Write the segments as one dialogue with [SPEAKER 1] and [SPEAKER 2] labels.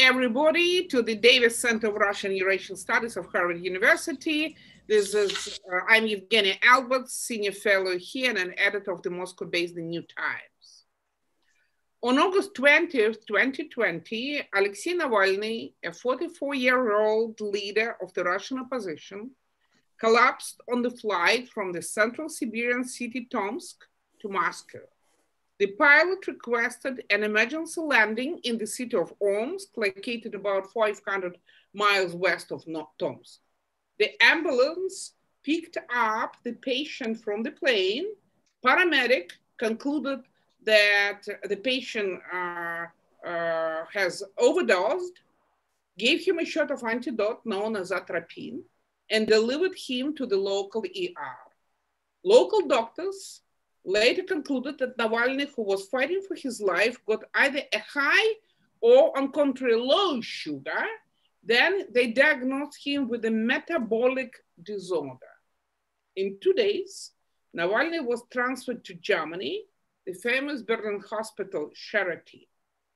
[SPEAKER 1] everybody to the Davis Center of Russian and Eurasian Studies of Harvard University. This is, I'm Yevgenia Albats, senior fellow here and an editor of the Moscow-based The New Times. On August 20th, 2020, Alexei Navalny, a 44-year-old leader of the Russian opposition, collapsed on the flight from the central Siberian city Tomsk to Moscow. The pilot requested an emergency landing in the city of Omsk, located about 500 miles west of Tomsk. The ambulance picked up the patient from the plane. Paramedic concluded that the patient has overdosed, gave him a shot of antidote known as atropine, and delivered him to the local ER. Local doctors later concluded that Navalny, who was fighting for his life, got either a high or, on contrary, low sugar. Then they diagnosed him with a metabolic disorder. In 2 days, Navalny was transferred to Germany, the famous Berlin hospital Charité.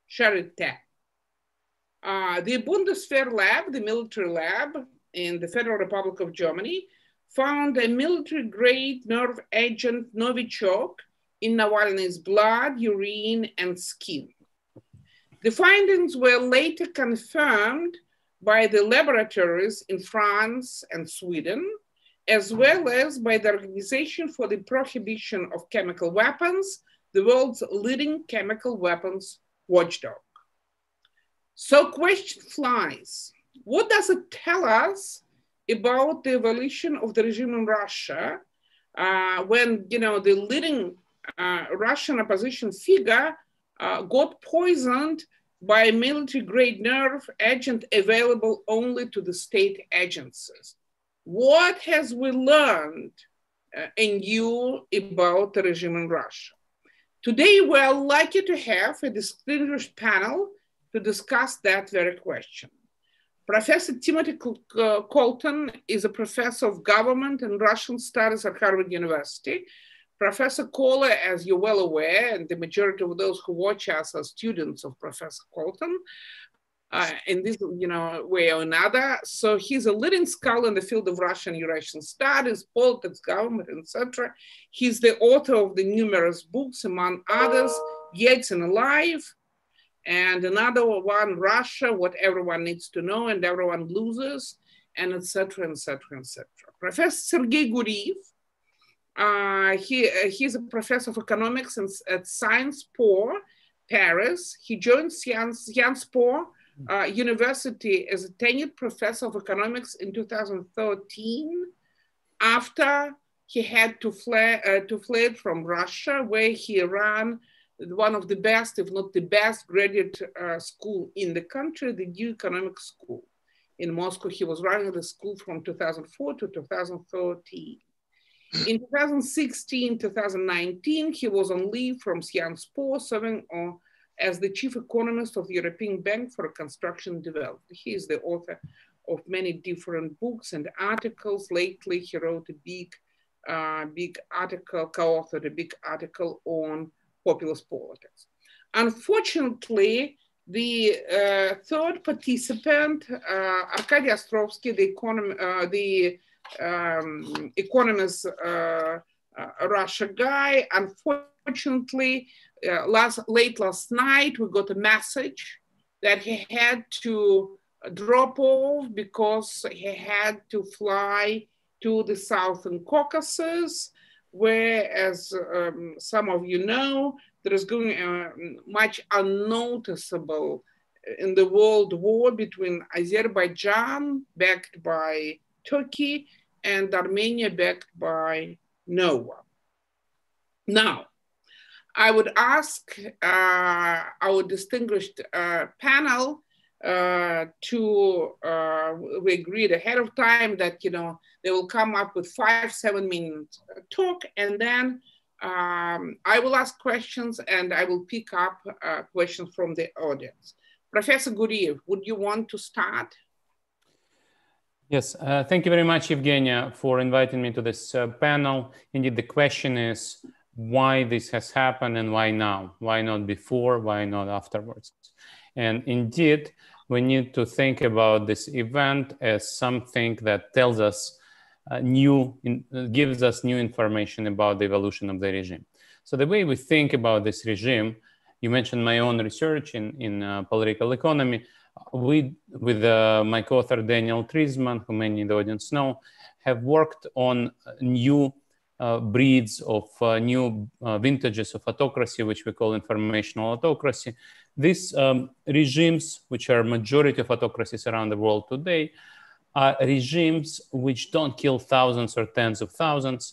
[SPEAKER 1] The Bundeswehr lab, the military lab in the Federal Republic of Germany, found a military-grade nerve agent Novichok in Navalny's blood, urine, and skin. The findings were later confirmed by the laboratories in France and Sweden, as well as by the Organization for the Prohibition of Chemical Weapons, the world's leading chemical weapons watchdog. So question flies, what does it tell us about the evolution of the regime in Russia when, the leading Russian opposition figure got poisoned by a military-grade nerve agent available only to the state agencies? What has we learned and new about the regime in Russia? Today, we're lucky to have a distinguished panel to discuss that very question. Professor Timothy Colton is a professor of government and Russian studies at Harvard University. Professor Kohler, as you're well aware, and the majority of those who watch us are students of Professor Colton in this way or another. So he's a leading scholar in the field of Russian and Eurasian studies, politics, government, etc. He's the author of the numerous books, among others, Yeltsin Alive, and another one, Russia, What Everyone Needs to Know and Everyone Loses, and etc., etc., etc. Professor Sergei Guriev, he's a professor of economics at SciencesPo, Paris. He joined SciencesPo University as a tenured professor of economics in 2013, after he had to flee from Russia, where he ran one of the best, if not the best, graduate school in the country, the New Economic School in Moscow. He was running the school from 2004 to 2013. In 2016, 2019, he was on leave from SciencesPo, serving as the chief economist of the European Bank for Reconstruction and Development. He is the author of many different books and articles. Lately, he wrote a big article, co-authored a big article on populist politics. Unfortunately, the third participant, Arkady Ostrovsky, the economist Russia guy, unfortunately, late last night, we got a message that he had to drop off because he had to fly to the Southern Caucasus, where, as some of you know, there is going much unnoticeable in the world war between Azerbaijan, backed by Turkey, and Armenia, backed by no one. Now, I would ask our distinguished panel we agreed ahead of time that, they will come up with 5-7 minute talk, and then I will ask questions and I will pick up questions from the audience. Professor Guriev, would you want to start?
[SPEAKER 2] Yes, thank you very much, Yevgenia, for inviting me to this panel. Indeed, the question is why this has happened and why now? Why not before? Why not afterwards? And indeed, we need to think about this event as something that tells us gives us new information about the evolution of the regime. So the way we think about this regime, you mentioned my own research in political economy. We, with my co-author Daniel Trisman, who many in the audience know, have worked on new breeds of new vintages of autocracy, which we call informational autocracy. These regimes, which are majority of autocracies around the world today, are regimes which don't kill thousands or tens of thousands,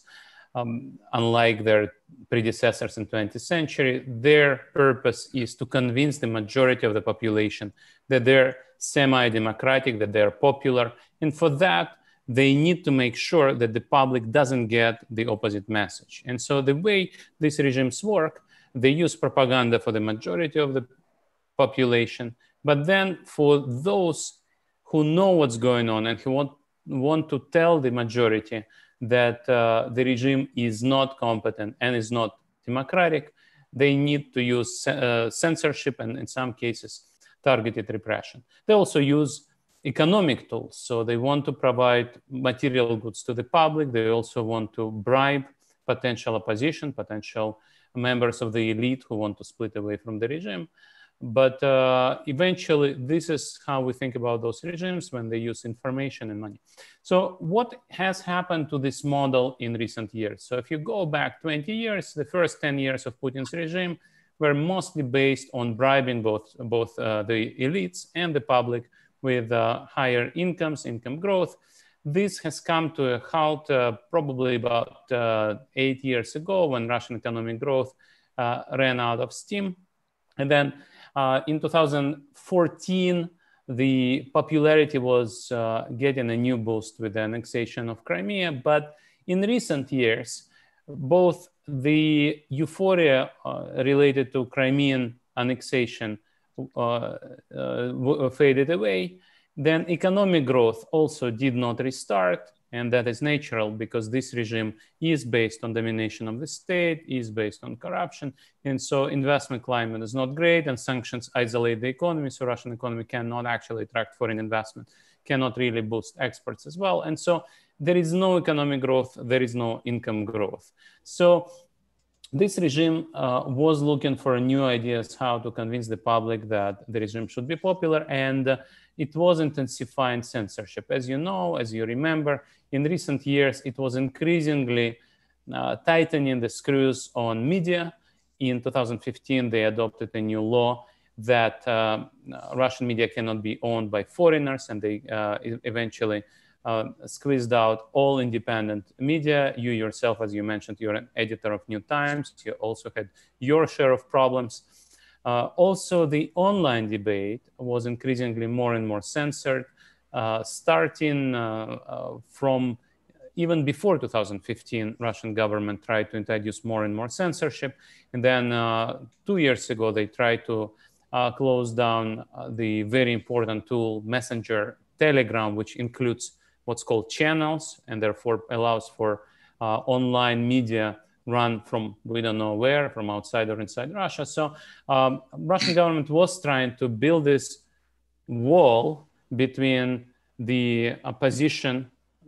[SPEAKER 2] unlike their predecessors in the 20th century. Their purpose is to convince the majority of the population that they're semi-democratic, that they're popular. And for that, they need to make sure that the public doesn't get the opposite message. And so the way these regimes work, they use propaganda for the majority of the population, but then for those who know what's going on and who want to tell the majority that the regime is not competent and is not democratic, they need to use censorship and in some cases targeted repression. They also use economic tools. So they want to provide material goods to the public. They also want to bribe potential opposition, potential members of the elite who want to split away from the regime. But eventually, this is how we think about those regimes when they use information and money. So what has happened to this model in recent years? So if you go back 20 years, the first 10 years of Putin's regime were mostly based on bribing both the elites and the public with higher incomes, income growth. This has come to a halt probably about 8 years ago when Russian economic growth ran out of steam. And then in 2014, the popularity was getting a new boost with the annexation of Crimea. But in recent years, both the euphoria related to Crimean annexation faded away. Then economic growth also did not restart. And that is natural because this regime is based on domination of the state, is based on corruption. And so investment climate is not great and sanctions isolate the economy. So Russian economy cannot actually attract foreign investment, cannot really boost exports as well. And so there is no economic growth, there is no income growth. So this regime was looking for new ideas how to convince the public that the regime should be popular, and it was intensifying censorship. As you know, as you remember, in recent years, it was increasingly tightening the screws on media. In 2015, they adopted a new law that Russian media cannot be owned by foreigners, and they eventually squeezed out all independent media. You yourself, as you mentioned, you're an editor of New Times. You also had your share of problems. Also, the online debate was increasingly more and more censored, starting from even before 2015, Russian government tried to introduce more and more censorship. And then 2 years ago, they tried to close down the very important tool, Messenger Telegram, which includes what's called channels and therefore allows for online media run from we don't know where, from outside or inside Russia. So Russian government was trying to build this wall between the opposition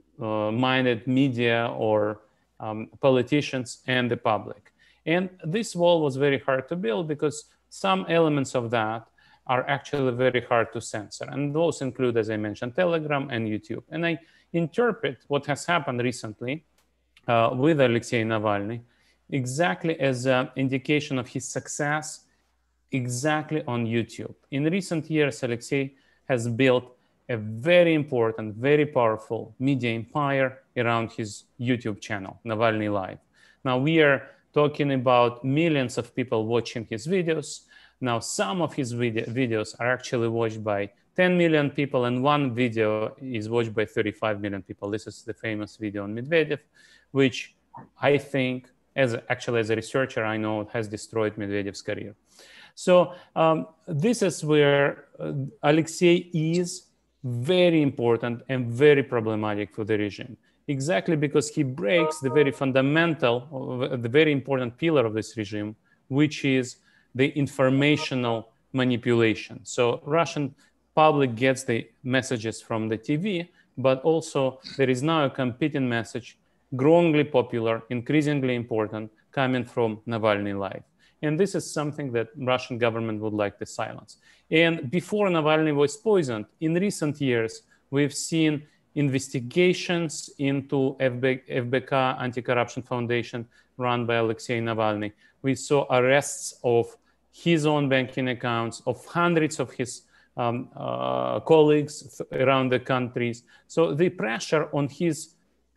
[SPEAKER 2] minded media or politicians and the public. And this wall was very hard to build because some elements of that are actually very hard to censor. And those include, as I mentioned, Telegram and YouTube. And I interpret what has happened recently with Alexei Navalny exactly as an indication of his success exactly on YouTube. In recent years, Alexei has built a very important, very powerful media empire around his YouTube channel, Navalny Live. Now we are talking about millions of people watching his videos. Now, some of his videos are actually watched by 10 million people, and one video is watched by 35 million people. This is the famous video on Medvedev, which I think, as a researcher, I know has destroyed Medvedev's career. So this is where Alexei is very important and very problematic for the regime. Exactly because he breaks the very fundamental, the very important pillar of this regime, which is the informational manipulation. So Russian public gets the messages from the TV, but also there is now a competing message, growingly popular, increasingly important, coming from Navalny life. And this is something that Russian government would like to silence. And before Navalny was poisoned, in recent years, we've seen investigations into FBK, Anti-Corruption Foundation, run by Alexei Navalny. We saw arrests of his own banking accounts, of hundreds of his colleagues around the countries. So the pressure on his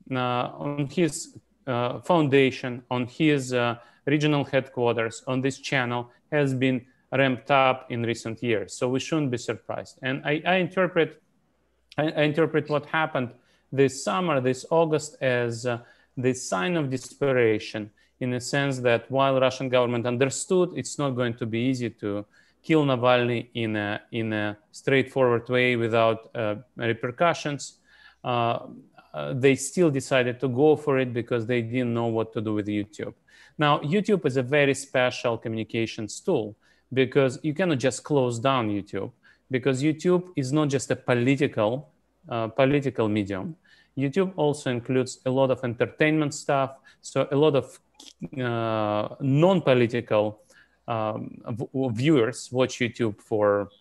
[SPEAKER 2] foundation, on his regional headquarters, on this channel has been ramped up in recent years. So we shouldn't be surprised. And I interpret what happened this summer, this August, as the sign of desperation, in the sense that while Russian government understood it's not going to be easy to kill Navalny in a straightforward way without repercussions, they still decided to go for it because they didn't know what to do with YouTube. Now, YouTube is a very special communications tool because you cannot just close down YouTube, because YouTube is not just a political medium. YouTube also includes a lot of entertainment stuff, so a lot of non-political viewers watch YouTube for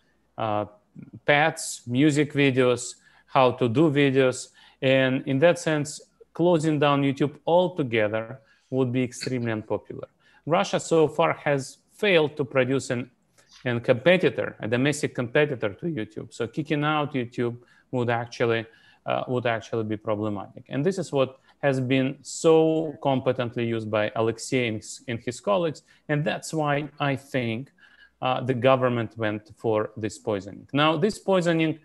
[SPEAKER 2] pets, music videos, how to do videos. And in that sense, closing down YouTube altogether would be extremely unpopular. Russia so far has failed to produce a domestic competitor to YouTube. So kicking out YouTube would actually be problematic. And this is what has been so competently used by Alexei and his colleagues. And that's why I think the government went for this poisoning. Now, this poisoning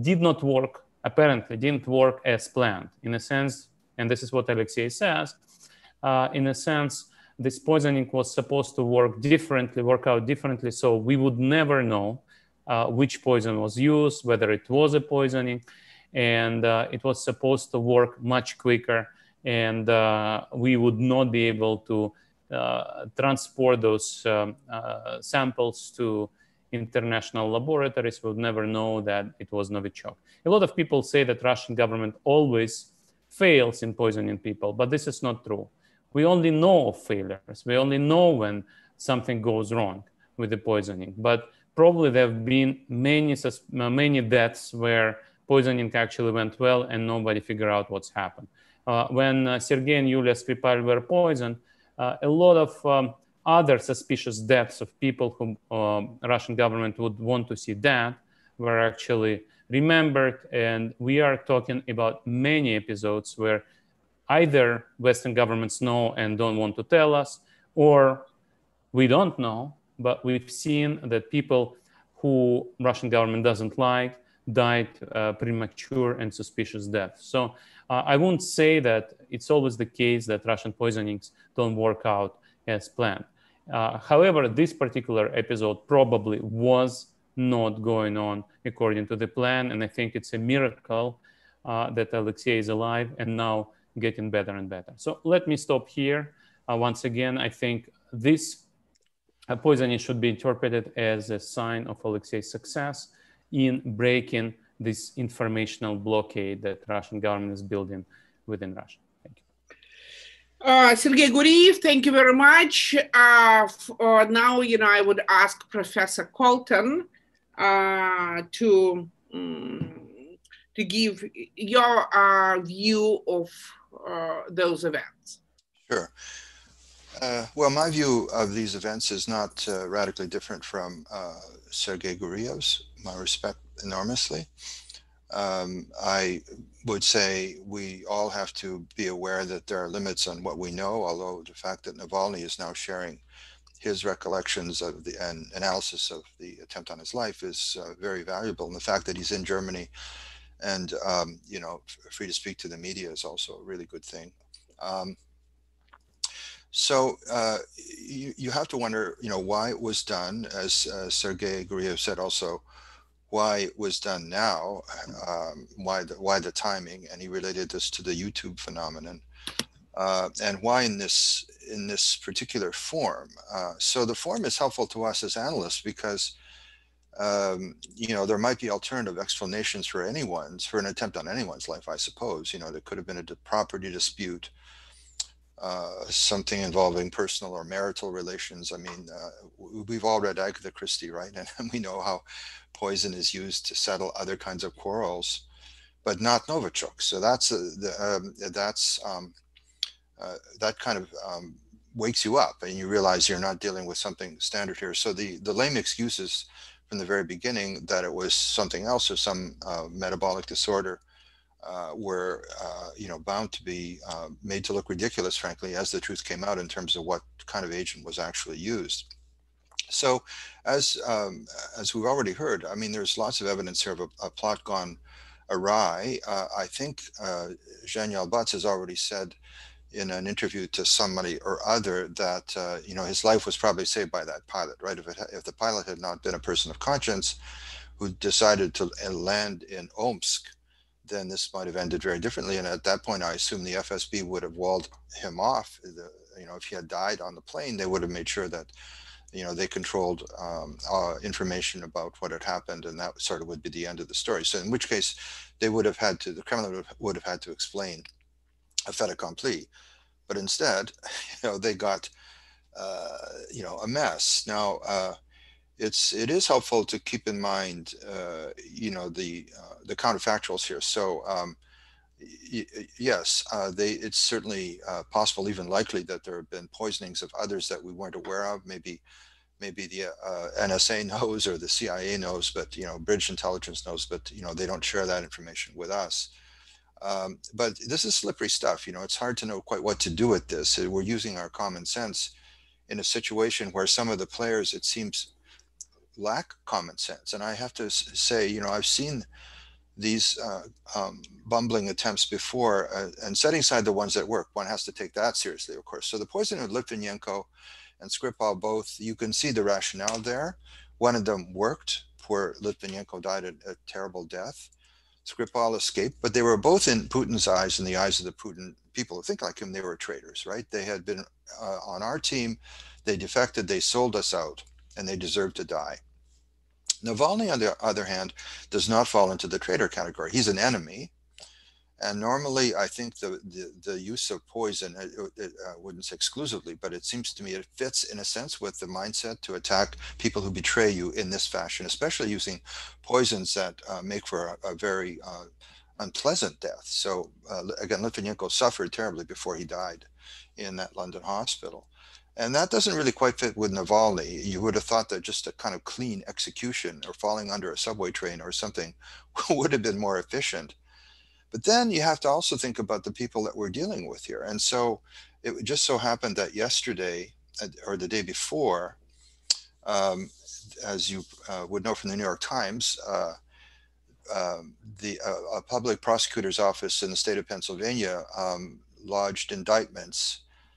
[SPEAKER 2] apparently didn't work as planned, in a sense, and this is what Alexei says, in a sense, this poisoning was supposed to work out differently, so we would never know which poison was used, whether it was a poisoning, and it was supposed to work much quicker, and we would not be able to transport those samples to international laboratories. We would never know that it was Novichok. A lot of people say that Russian government always fails in poisoning people, but this is not true. We only know of failures. We only know when something goes wrong with the poisoning. But probably there have been many deaths where poisoning actually went well and nobody figured out what's happened. When Sergei and Yulia Skripal were poisoned, a lot of other suspicious deaths of people whom Russian government would want to see dead were actually remembered. And we are talking about many episodes where either Western governments know and don't want to tell us, or we don't know, but we've seen that people who Russian government doesn't like died premature and suspicious deaths. So I won't say that it's always the case that Russian poisonings don't work out as planned. However, this particular episode probably was not going on according to the plan, and I think it's a miracle that Alexei is alive and now getting better and better. So let me stop here. Once again, I think this poisoning should be interpreted as a sign of Alexei's success in breaking this informational blockade that Russian government is building within Russia. Thank you.
[SPEAKER 1] Sergei Guriev, thank you very much. Now, I would ask Professor Colton to give your view of those events.
[SPEAKER 3] Sure. Well, my view of these events is not radically different from Sergei Guriev's. I respect enormously. I would say we all have to be aware that there are limits on what we know, although the fact that Navalny is now sharing his recollections of and analysis of the attempt on his life is very valuable. And the fact that he's in Germany and, free to speak to the media is also a really good thing. So you have to wonder, why it was done, as Sergei Guriev said also, why it was done now, why the timing, and he related this to the YouTube phenomenon, and why in this particular form. So the form is helpful to us as analysts because you know, there might be alternative explanations for an attempt on anyone's life, I suppose. You know, there could have been a property dispute, something involving personal or marital relations. I mean, we've all read Agatha Christie, right? And we know how poison is used to settle other kinds of quarrels, but not Novichok. So that kind of wakes you up, and you realize you're not dealing with something standard here. So the lame excuses from the very beginning that it was something else or some metabolic disorder were you know, bound to be made to look ridiculous, frankly, as the truth came out in terms of what kind of agent was actually used. So as we've already heard, I mean, there's lots of evidence here of a plot gone awry. I think Yevgenia Albats has already said in an interview to somebody or other that you know, his life was probably saved by that pilot, right? If the pilot had not been a person of conscience who decided to land in Omsk, then this might have ended very differently. And at that point, I assume the FSB would have walled him off. You know, if he had died on the plane, they would have made sure that, you know, they controlled information about what had happened, and that sort of would be the end of the story. So in which case, they would have had to, the Kremlin would have had to explain a fait accompli. But instead, you know, they got, you know, a mess. Now, it is helpful to keep in mind, you know, the counterfactuals here. So, yes, it's certainly possible, even likely, that there have been poisonings of others that we weren't aware of. Maybe the NSA knows, or the CIA knows, but, you know, British intelligence knows, but, you know, they don't share that information with us. But this is slippery stuff. You know, it's hard to know quite what to do with this. We're using our common sense in a situation where some of the players, it seems, lack common sense. And I have to say, you know, I've seen these bumbling attempts before, and setting aside the ones that work, one has to take that seriously, of course. So the poisoning of Litvinenko and Skripal, both, you can see the rationale there. One of them worked. Poor Litvinenko died a terrible death. Skripal escaped, but they were both, in Putin's eyes, in the eyes of the Putin people who think like him, they were traitors, right? They had been on our team, they defected, they sold us out, and they deserved to die. Navalny, on the other hand, does not fall into the traitor category. He's an enemy. And normally, I think the use of poison, I wouldn't say exclusively, but it seems to me it fits in a sense with the mindset to attack people who betray you in this fashion, especially using poisons that make for a very unpleasant death. So again, Litvinenko suffered terribly before he died in that London hospital. And that doesn't really quite fit with Navalny. You would have thought that just a kind of clean execution or falling under a subway train or something would have been more efficient. But then you have to also think about the people that we're dealing with here. And so it just so happened that yesterday, or the day before, as you would know from the New York Times, the public prosecutor's office in the state of Pennsylvania lodged indictments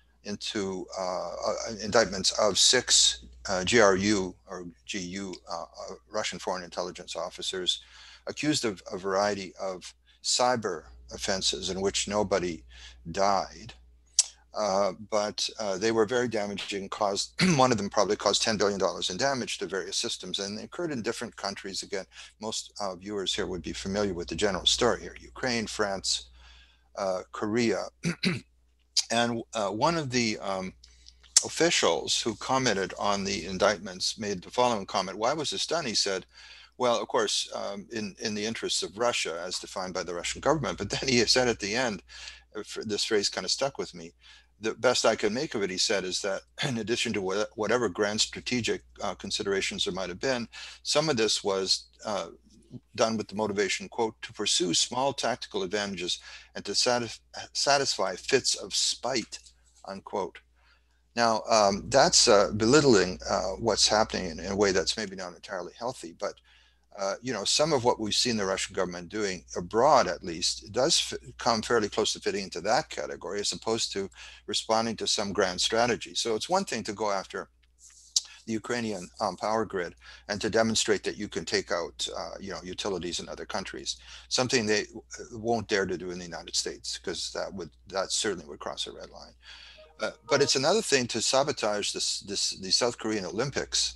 [SPEAKER 3] of 6 GRU or GU Russian foreign intelligence officers accused of a variety of cyber offenses in which nobody died. But they were very damaging, caused, one of them probably caused $10 billion in damage to various systems, and they occurred in different countries. Again, most viewers here would be familiar with the general story here: Ukraine, France, Korea. And one of the officials who commented on the indictments made the following comment. Why was this done? He said, well, of course, in the interests of Russia, as defined by the Russian government. But then he said at the end, this phrase kind of stuck with me, the best I can make of it, he said, is that in addition to whatever grand strategic considerations there might have been, some of this was done with the motivation, quote, to pursue small tactical advantages and to satisfy fits of spite, unquote. Now, that's belittling what's happening in a way that's maybe not entirely healthy, but you know, some of what we've seen the Russian government doing abroad, at least, does come fairly close to fitting into that category, as opposed to responding to some grand strategy. So it's one thing to go after the Ukrainian power grid and to demonstrate that you can take out, you know, utilities in other countries, something they won't dare to do in the United States, because that certainly would cross a red line. But it's another thing to sabotage the South Korean Olympics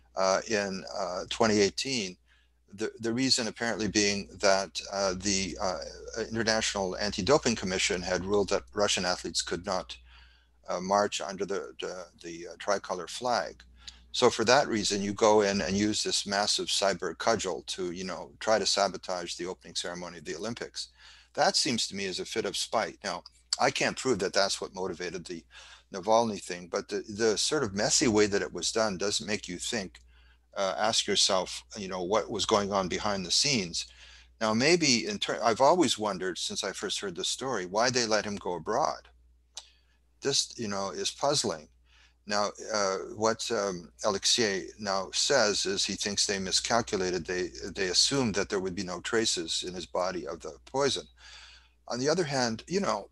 [SPEAKER 3] in 2018. The reason apparently being that the International Anti-Doping Commission had ruled that Russian athletes could not march under the tricolor flag. So for that reason, you go in and use this massive cyber cudgel to, try to sabotage the opening ceremony of the Olympics. That seems to me as a fit of spite. Now, I can't prove that that's what motivated the Navalny thing, but the sort of messy way that it was done does make you think, ask yourself, what was going on behind the scenes. Now, maybe I've always wondered since I first heard the story, why they let him go abroad. This, is puzzling. Now, what Alexei now says is he thinks they miscalculated. They assumed that there would be no traces in his body of the poison. On the other hand,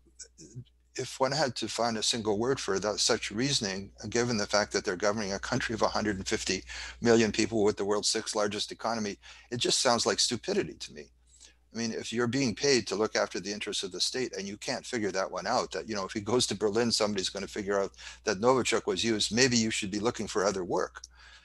[SPEAKER 3] if one had to find a single word for that, such reasoning, given the fact that they're governing a country of 150 million people with the world's sixth largest economy, it just sounds like stupidity to me. I mean, if you're being paid to look after the interests of the state and you can't figure that one out, that, if he goes to Berlin, somebody's going to figure out that Novichok was used, maybe you should be looking for other work.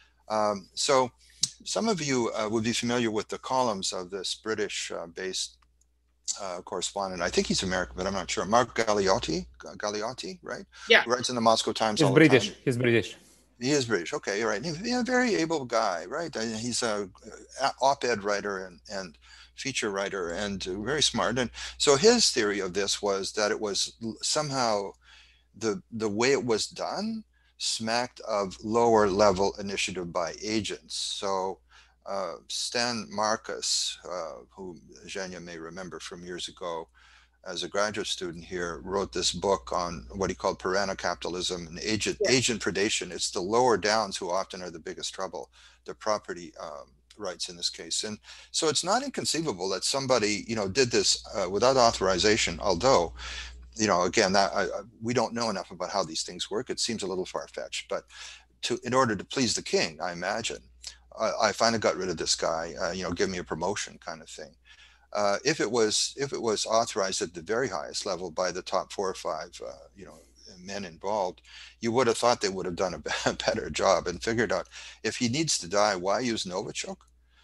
[SPEAKER 3] So some of you would be familiar with the columns of this British-based correspondent. I think he's American, but I'm not sure. Mark Galeotti, right?
[SPEAKER 1] Yeah.
[SPEAKER 3] Who writes in the Moscow Times
[SPEAKER 2] He's
[SPEAKER 3] all
[SPEAKER 2] British.
[SPEAKER 3] the time.
[SPEAKER 2] He's British.
[SPEAKER 3] He is British. Okay, you're right. He's a very able guy, right? He's a op-ed writer and feature writer and very smart. And so his theory of this was that it was somehow the way it was done smacked of lower level initiative by agents. So Stan Marcus, who Yevgenia may remember from years ago as a graduate student here, wrote this book on what he called piranha capitalism and agent predation. It's the lower downs who often are the biggest trouble, the property rights in this case. And so it's not inconceivable that somebody, did this without authorization, although, again, we don't know enough about how these things work. It seems a little far-fetched, but in order to please the king, I imagine, I finally got rid of this guy, give me a promotion kind of thing. If it was authorized at the very highest level by the top 4 or 5, men involved, you would have thought they would have done a better job and figured out if he needs to die, why use Novichok?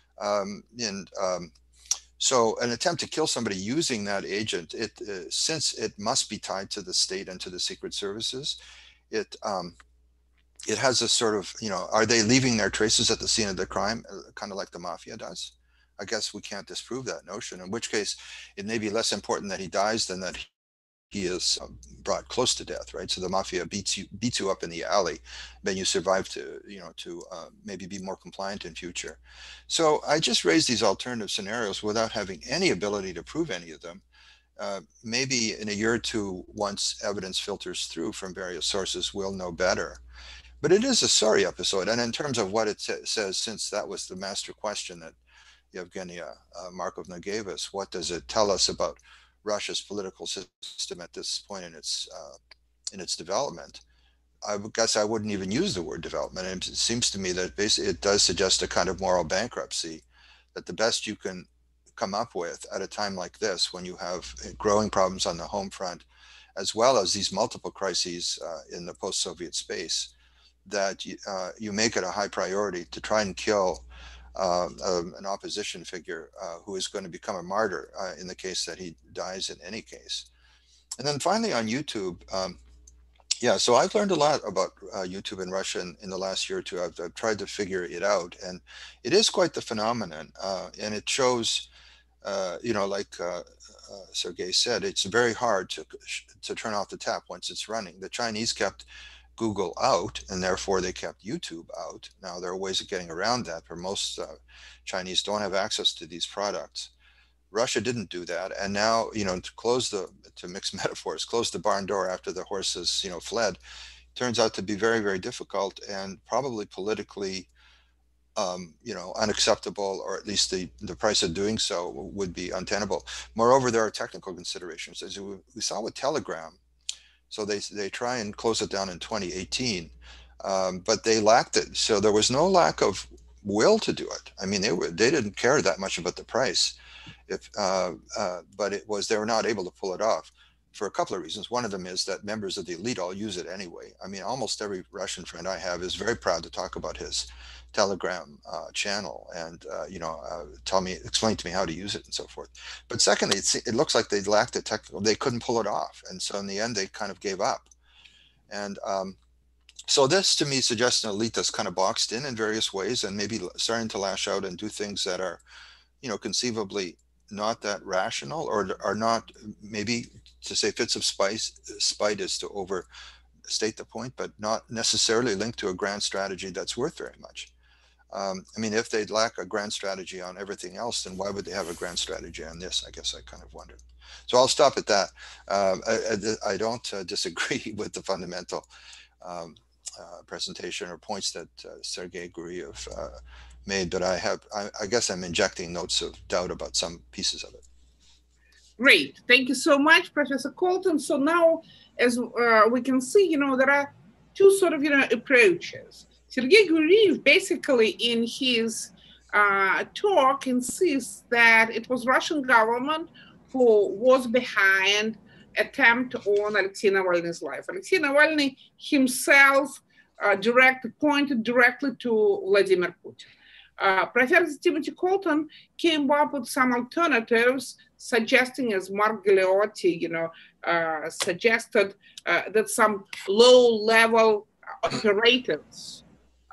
[SPEAKER 3] So an attempt to kill somebody using that agent, since it must be tied to the state and to the secret services, it has a sort of, are they leaving their traces at the scene of the crime, kind of like the mafia does? I guess we can't disprove that notion, in which case it may be less important that he dies than that he is brought close to death, right? So the mafia beats you up in the alley, then you survive to maybe be more compliant in future. So I just raised these alternative scenarios without having any ability to prove any of them. Maybe in a year or two, once evidence filters through from various sources, we'll know better. But it is a sorry episode. And in terms of what it says, since that was the master question that Yevgenia Markovna gave us, what does it tell us about Russia's political system at this point in its development? I guess I wouldn't even use the word development. And it seems to me that basically it does suggest a kind of moral bankruptcy, that the best you can come up with at a time like this, when you have growing problems on the home front, as well as these multiple crises in the post-Soviet space, that you make it a high priority to try and kill an opposition figure who is going to become a martyr in the case that he dies in any case. And then finally on YouTube, so I've learned a lot about YouTube in Russia in the last year or two. I've tried to figure it out, and it is quite the phenomenon. And it shows, like Sergei said, it's very hard to turn off the tap once it's running. The Chinese kept Google out, and therefore they kept YouTube out. Now there are ways of getting around that, but most Chinese don't have access to these products. Russia didn't do that, and now to mix metaphors, close the barn door after the horses fled, turns out to be very, very difficult and probably politically unacceptable, or at least the price of doing so would be untenable. Moreover, there are technical considerations, as we saw with Telegram. So they try and close it down in 2018, but they lacked it. So there was no lack of will to do it. I mean, they didn't care that much about the price, but they were not able to pull it off. for a couple of reasons. One of them is that members of the elite all use it anyway. I mean, almost every Russian friend I have is very proud to talk about his Telegram channel and, explain to me how to use it and so forth. But secondly, it looks like they lacked the technical, they couldn't pull it off. And so in the end, they kind of gave up. And so this to me suggests an elite that's kind of boxed in various ways and maybe starting to lash out and do things that are, conceivably not that rational, or are not, maybe to say fits of spite is to overstate the point, but not necessarily linked to a grand strategy that's worth very much. I mean, if they lack a grand strategy on everything else, then why would they have a grand strategy on this? I guess I kind of wondered. So I'll stop at that. I don't disagree with the fundamental presentation or points that Sergei Guriev made, but I guess I'm injecting notes of doubt about some pieces of it.
[SPEAKER 1] Great, thank you so much, Professor Colton. So now, as we can see, there are two sort of, approaches. Sergei Guriev basically in his talk insists that it was Russian government who was behind attempt on Alexei Navalny's life. Alexei Navalny himself pointed directly to Vladimir Putin. Professor Timothy Colton came up with some alternatives, suggesting, as Mark Galeotti, suggested that some low-level operators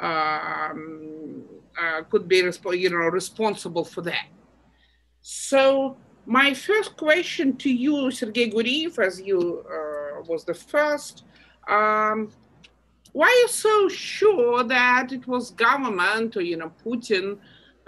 [SPEAKER 1] could be responsible for that. So my first question to you, Sergei Guriev, as you was the first, why are you so sure that it was government or Putin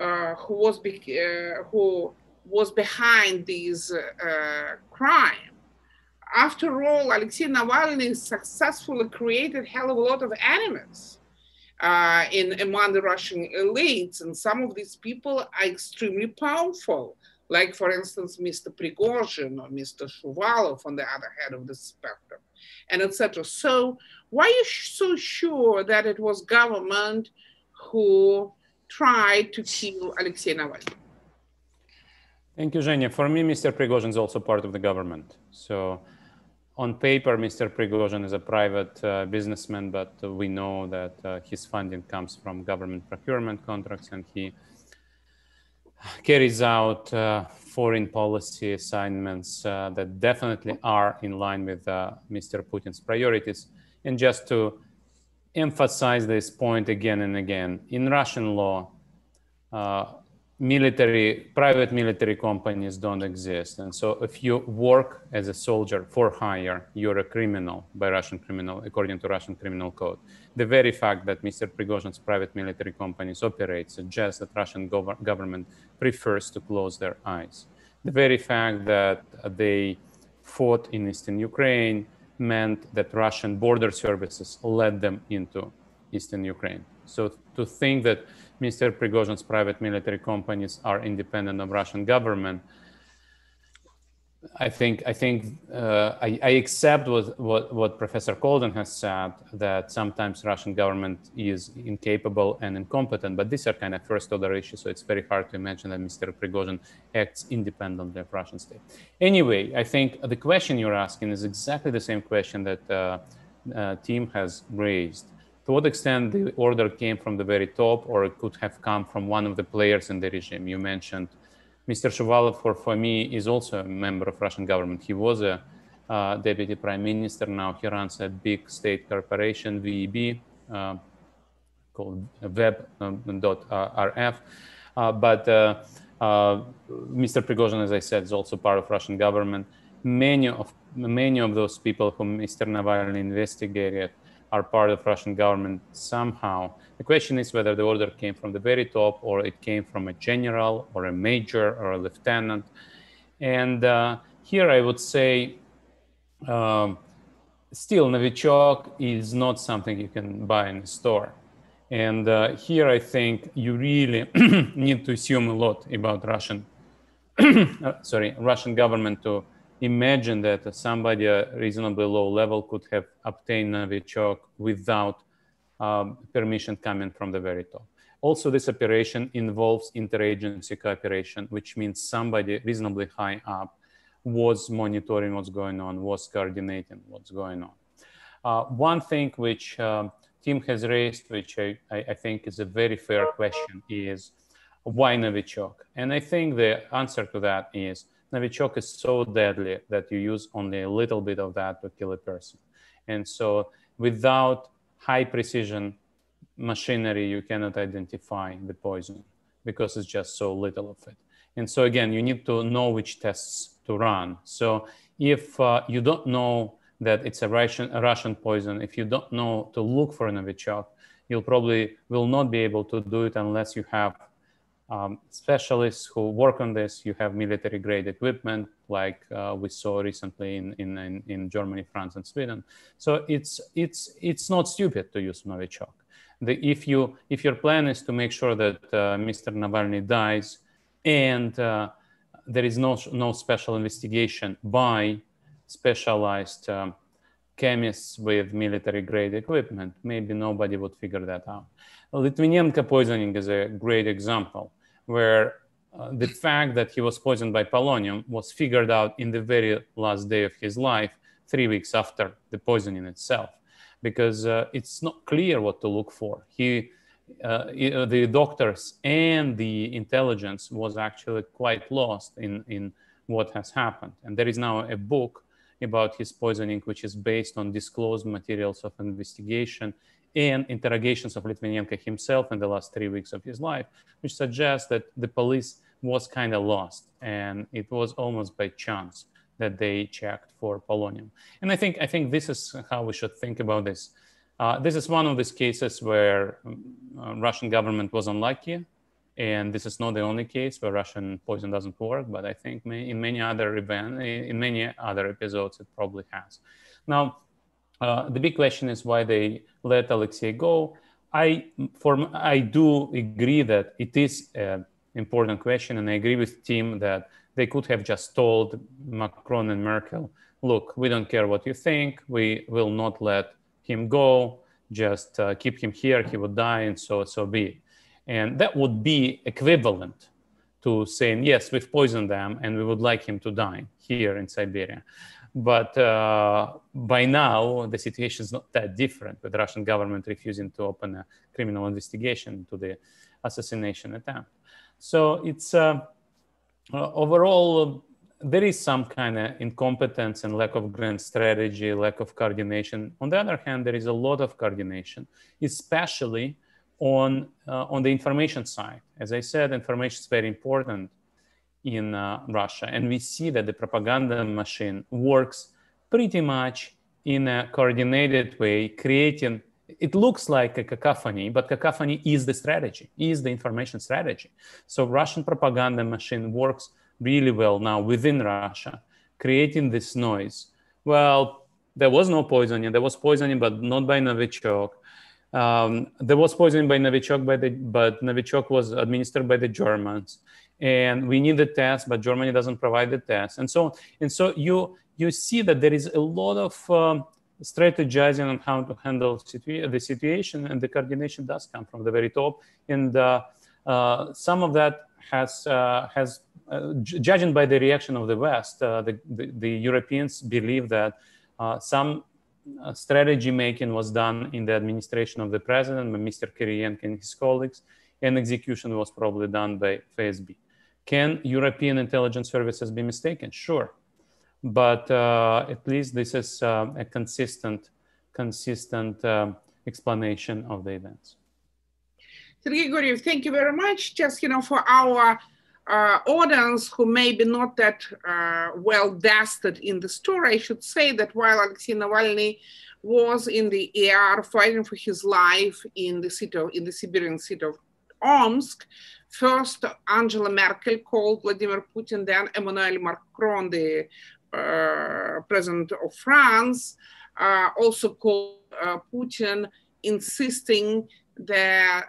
[SPEAKER 1] who was behind these crime? After all, Alexei Navalny successfully created a hell of a lot of enemies among the Russian elites, and some of these people are extremely powerful, like, for instance, Mr. Prigozhin or Mr. Shuvalov on the other hand of the spectrum, and etc. So why are you so sure that it was government who tried to kill Alexei Navalny?
[SPEAKER 2] Thank you, Zhenya. For me, Mr. Prigozhin is also part of the government. So on paper, Mr. Prigozhin is a private businessman, but we know that his funding comes from government procurement contracts, and he carries out foreign policy assignments that definitely are in line with Mr. Putin's priorities. And just to emphasize this point again and again, in Russian law, private military companies don't exist. And so if you work as a soldier for hire, you're a criminal according to Russian criminal code. The very fact that Mr. Prigozhin's private military companies operate suggests that Russian government prefers to close their eyes. The very fact that they fought in Eastern Ukraine meant that Russian border services led them into Eastern Ukraine. So to think that Mr. Prigozhin's private military companies are independent of Russian government, I accept what Professor Colton has said, that sometimes Russian government is incapable and incompetent, but these are kind of first order issues, so it's very hard to imagine that Mr. Prigozhin acts independently of Russian state. Anyway, I think the question you're asking is exactly the same question that Tim has raised. To what extent the order came from the very top, or it could have come from one of the players in the regime? You mentioned Mr. Shuvalov, for me, is also a member of Russian government. He was a deputy prime minister. Now he runs a big state corporation, VEB, called web.rf. But Mr. Prigozhin, as I said, is also part of Russian government. Many of those people whom Mr. Navalny investigated are part of Russian government somehow. The question is whether the order came from the very top, or it came from a general or a major or a lieutenant. And here I would say, still, Novichok is not something you can buy in a store. And here I think you really need to assume a lot about Russian government to imagine that somebody at a reasonably low level could have obtained Novichok without permission coming from the very top. Also, this operation involves interagency cooperation, which means somebody reasonably high up was monitoring what's going on, was coordinating what's going on. One thing which Tim has raised, which I think is a very fair question, is why Novichok? And I think the answer to that is Novichok is so deadly that you use only a little bit of that to kill a person. And so without high precision machinery, you cannot identify the poison because it's just so little of it. And so again, you need to know which tests to run. So if you don't know that it's a Russian poison, if you don't know to look for a Novichok, you'll probably will not be able to do it unless you have specialists who work on this. You have military grade equipment like we saw recently in Germany, France, and Sweden. So it's not stupid to use Novichok. If your plan is to make sure that Mr. Navalny dies and there is no special investigation by specialized chemists with military grade equipment, maybe nobody would figure that out. Litvinenko poisoning is a great example where the fact that he was poisoned by polonium was figured out in the very last day of his life, 3 weeks after the poisoning itself, because it's not clear what to look for. The doctors and the intelligence was actually quite lost in what has happened. And there is now a book about his poisoning, which is based on disclosed materials of investigation and interrogations of Litvinenko himself in the last 3 weeks of his life, which suggests that the police was kind of lost, and it was almost by chance that they checked for polonium. And I think this is how we should think about this. This is one of these cases where Russian government was unlucky, and this is not the only case where Russian poison doesn't work, but I think in many other episodes, it probably has. Now, the big question is why they let Alexei go. I do agree that it is an important question, and I agree with Tim that they could have just told Macron and Merkel, look, we don't care what you think, we will not let him go, just keep him here, he would die, and so be it. And that would be equivalent to saying, yes, we've poisoned them and we would like him to die here in Siberia. But by now, the situation is not that different, with the Russian government refusing to open a criminal investigation into the assassination attempt. So it's overall, there is some kind of incompetence and lack of grand strategy, lack of coordination. On the other hand, there is a lot of coordination, especially on the information side. As I said, information is very important in Russia. And we see that the propaganda machine works pretty much in a coordinated way, creating, it looks like a cacophony, but cacophony is the strategy, is the information strategy. So Russian propaganda machine works really well now within Russia, creating this noise. Well, there was no poisoning. There was poisoning, but not by Novichok. There was poisoning by Novichok, but Novichok was administered by the Germans. And we need the test, but Germany doesn't provide the test, and so on. And so you see that there is a lot of strategizing on how to handle the situation, and the coordination does come from the very top. And some of that has judging by the reaction of the West, the Europeans believe that some strategy making was done in the administration of the president, by Mr. Kiriyenko and his colleagues, and execution was probably done by FSB. Can European intelligence services be mistaken? Sure. But at least this is a consistent explanation of the events.
[SPEAKER 1] Sergei Guriev, thank you very much. Just, for our audience who may be not that well vested in the story, I should say that while Alexei Navalny was in the ER fighting for his life in the Siberian city of Omsk, first Angela Merkel called Vladimir Putin, then Emmanuel Macron, the president of France, also called Putin, insisting that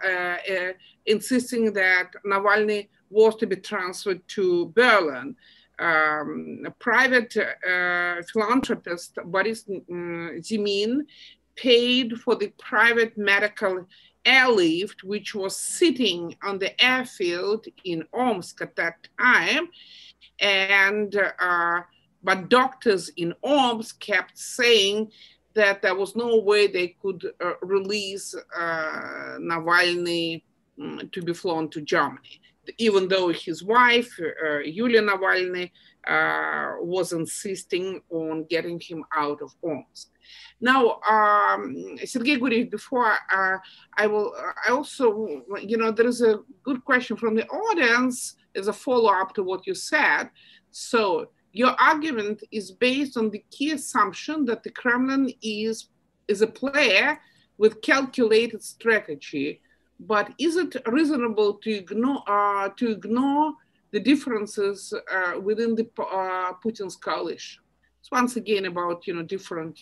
[SPEAKER 1] Navalny was to be transferred to Berlin. A private philanthropist, Boris Zimin, paid for the private medical airlift, which was sitting on the airfield in Omsk at that time. And but doctors in Omsk kept saying that there was no way they could release Navalny to be flown to Germany, even though his wife, Yulia Navalny, was insisting on getting him out of Omsk. Now, Sergei Guriev, before I also, there is a good question from the audience as a follow-up to what you said. So your argument is based on the key assumption that the Kremlin is a player with calculated strategy. But is it reasonable to ignore the differences within the Putin's coalition? It's once again about different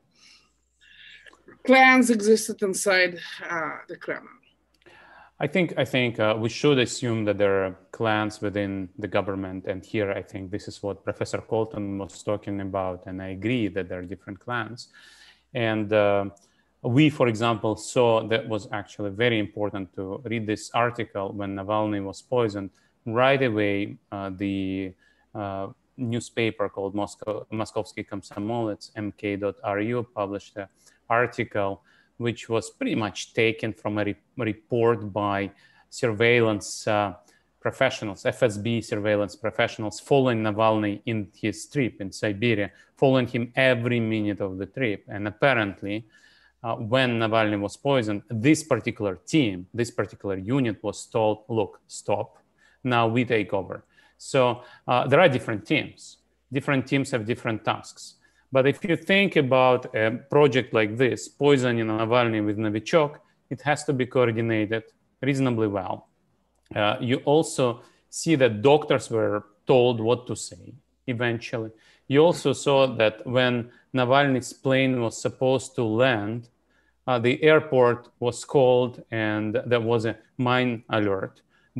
[SPEAKER 1] clans existed inside the Kremlin.
[SPEAKER 2] I think we should assume that there are clans within the government, and here I think this is what Professor Colton was talking about, and I agree that there are different clans. And we, for example, saw that was actually very important to read this article when Navalny was poisoned. Right away, the newspaper called Moskovsky Komsomolets, mk.ru, published an article which was pretty much taken from a report by surveillance professionals, FSB surveillance professionals, following Navalny in his trip in Siberia, following him every minute of the trip. And apparently, when Navalny was poisoned, this particular team, this particular unit was told, look, stop, now we take over. So there are different teams. Different teams have different tasks. But if you think about a project like this, poisoning Navalny with Novichok, it has to be coordinated reasonably well. You also see that doctors were told what to say eventually. You also saw that when Navalny's plane was supposed to land, the airport was called and there was a mine alert.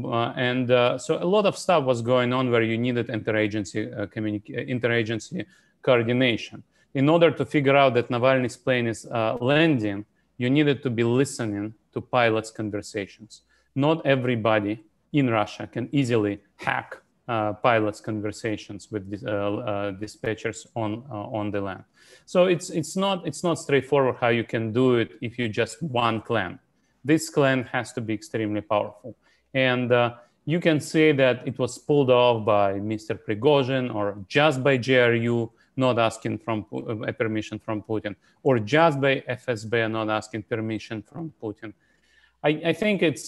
[SPEAKER 2] So a lot of stuff was going on where you needed interagency coordination. In order to figure out that Navalny's plane is landing, you needed to be listening to pilots' conversations. Not everybody in Russia can easily hack pilots' conversations with dispatchers on the land. So it's not straightforward how you can do it if you just one clan. This clan has to be extremely powerful. And you can say that it was pulled off by Mr. Prigozhin or just by GRU not asking permission from Putin, or just by FSB not asking permission from Putin. I think it's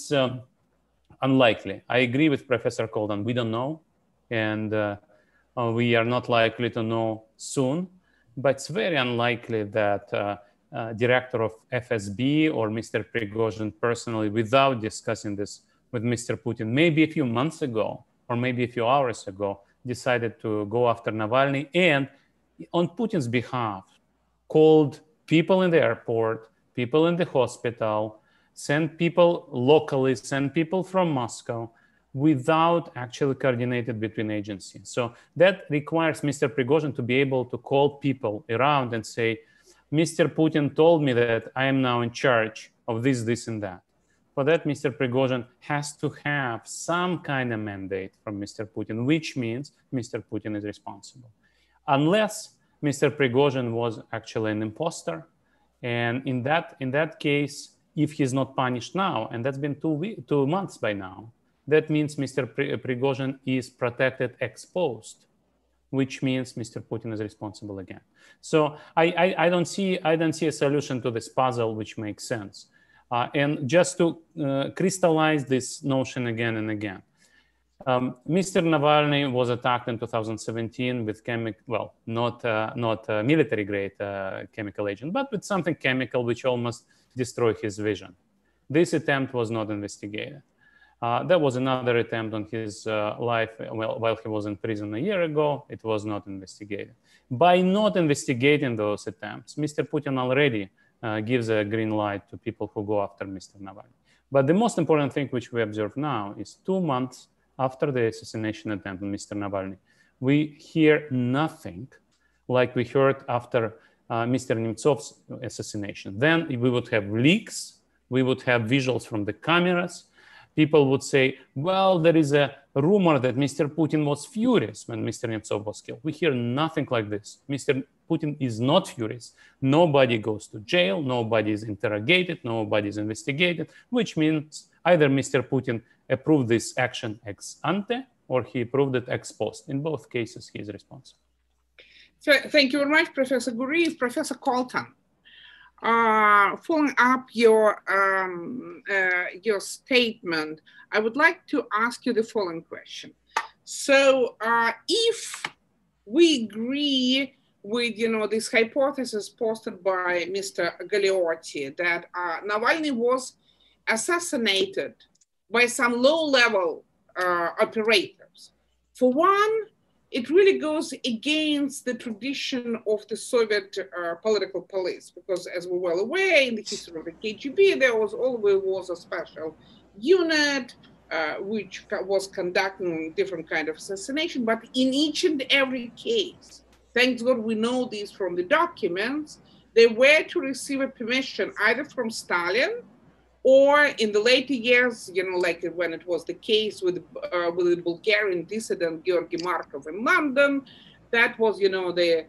[SPEAKER 2] unlikely. I agree with Professor Colton. We don't know, and we are not likely to know soon. But it's very unlikely that director of FSB or Mr. Prigozhin personally, without discussing this with Mr. Putin, maybe a few months ago or maybe a few hours ago, decided to go after Navalny and on Putin's behalf called people in the airport, people in the hospital, sent people locally, sent people from Moscow without actually coordinated between agencies. So that requires Mr. Prigozhin to be able to call people around and say, Mr. Putin told me that I am now in charge of this, this, and that. For that, Mr. Prigozhin has to have some kind of mandate from Mr. Putin, which means Mr. Putin is responsible. Unless Mr. Prigozhin was actually an imposter. And in that case, if he's not punished now, and that's been 2 months by now, that means Mr. Prigozhin is protected ex post, which means Mr. Putin is responsible again. So I don't see a solution to this puzzle which makes sense. And just to crystallize this notion again and again, Mr. Navalny was attacked in 2017 with not military-grade chemical agent, but with something chemical which almost destroyed his vision. This attempt was not investigated. There was another attempt on his life while he was in prison a year ago. It was not investigated. By not investigating those attempts, Mr. Putin already gives a green light to people who go after Mr. Navalny. But the most important thing which we observe now is 2 months after the assassination attempt on Mr. Navalny, we hear nothing like we heard after Mr. Nemtsov's assassination. Then we would have leaks, we would have visuals from the cameras, people would say, well, there is a rumor that Mr. Putin was furious when Mr. Nemtsov was killed. We hear nothing like this. Mr. Putin is not furious. Nobody goes to jail, nobody is interrogated, nobody is investigated, which means either Mr. Putin approved this action ex ante or he approved it ex post. In both cases, he is responsible.
[SPEAKER 1] So, thank you very much, Professor Guriev. Professor Colton, following up your statement, I would like to ask you the following question. So, if we agree with this hypothesis posted by Mr. Galeotti that Navalny was assassinated by some low-level operators, for one, it really goes against the tradition of the Soviet political police, because as we're well aware, in the history of the KGB, there was always a special unit which was conducting different kind of assassination. But in each and every case, thank God we know this from the documents, they were to receive a permission either from Stalin or in the later years, like when it was the case with the Bulgarian dissident Georgy Markov in London, that was, the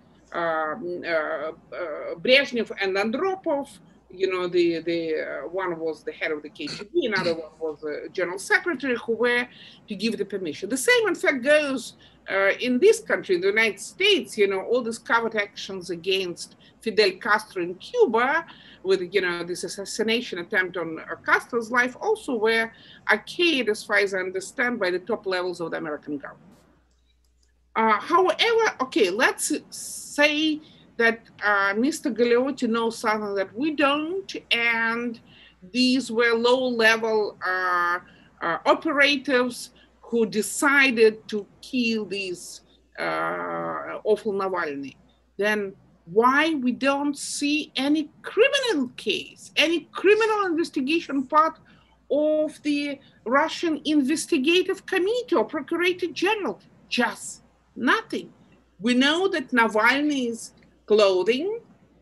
[SPEAKER 1] Brezhnev and Andropov, the one was the head of the KGB, another one was the general secretary, who were to give the permission. The same, in fact, goes in this country, in the United States, all these covert actions against Fidel Castro in Cuba, with this assassination attempt on Castro's life, also were arcade, as far as I understand, by the top levels of the American government. However, okay, let's say that Mr. Galeotti knows something that we don't, and these were low-level operatives who decided to kill these awful Navalny. Then why we don't see any criminal case, any criminal investigation part of the Russian Investigative Committee or Procurator General? Just nothing. We know that Navalny's clothing,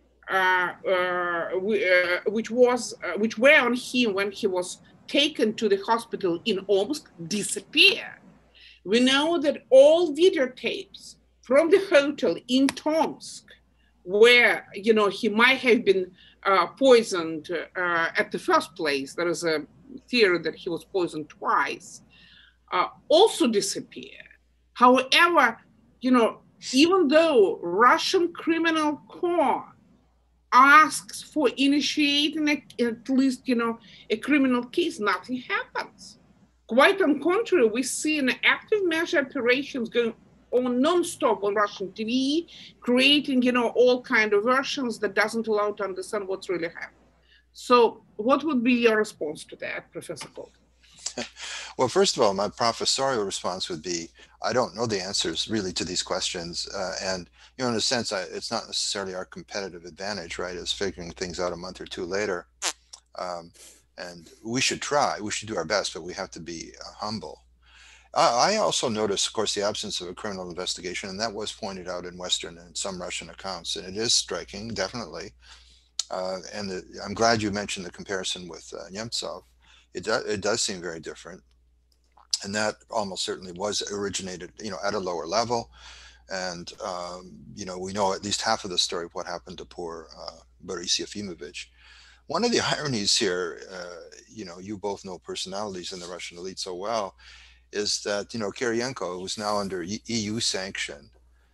[SPEAKER 1] which were on him when he was taken to the hospital in Omsk, disappeared. We know that all videotapes from the hotel in Tomsk, where he might have been poisoned at the first place, there is a theory that he was poisoned twice, also disappeared. However, even though Russian criminal court asks for initiating at least a criminal case, nothing happens. Quite on the contrary, we see an active measure operations going on non-stop on Russian TV, creating all kind of versions that doesn't allow to understand what's really happening. So what would be your response to that, Professor Colton?
[SPEAKER 3] Well, first of all, my professorial response would be, I don't know the answers really to these questions. And, in a sense, it's not necessarily our competitive advantage, right, is figuring things out a month or two later. And we should try, we should do our best, but we have to be humble. I also noticed, of course, the absence of a criminal investigation, and that was pointed out in Western and some Russian accounts, and it is striking, definitely. And I'm glad you mentioned the comparison with Nemtsov. It does seem very different, and that almost certainly was originated, at a lower level. And we know at least half of the story of what happened to poor Boris Yefimovich. One of the ironies here, you both know personalities in the Russian elite so well, is that Kirienko was now under EU sanction.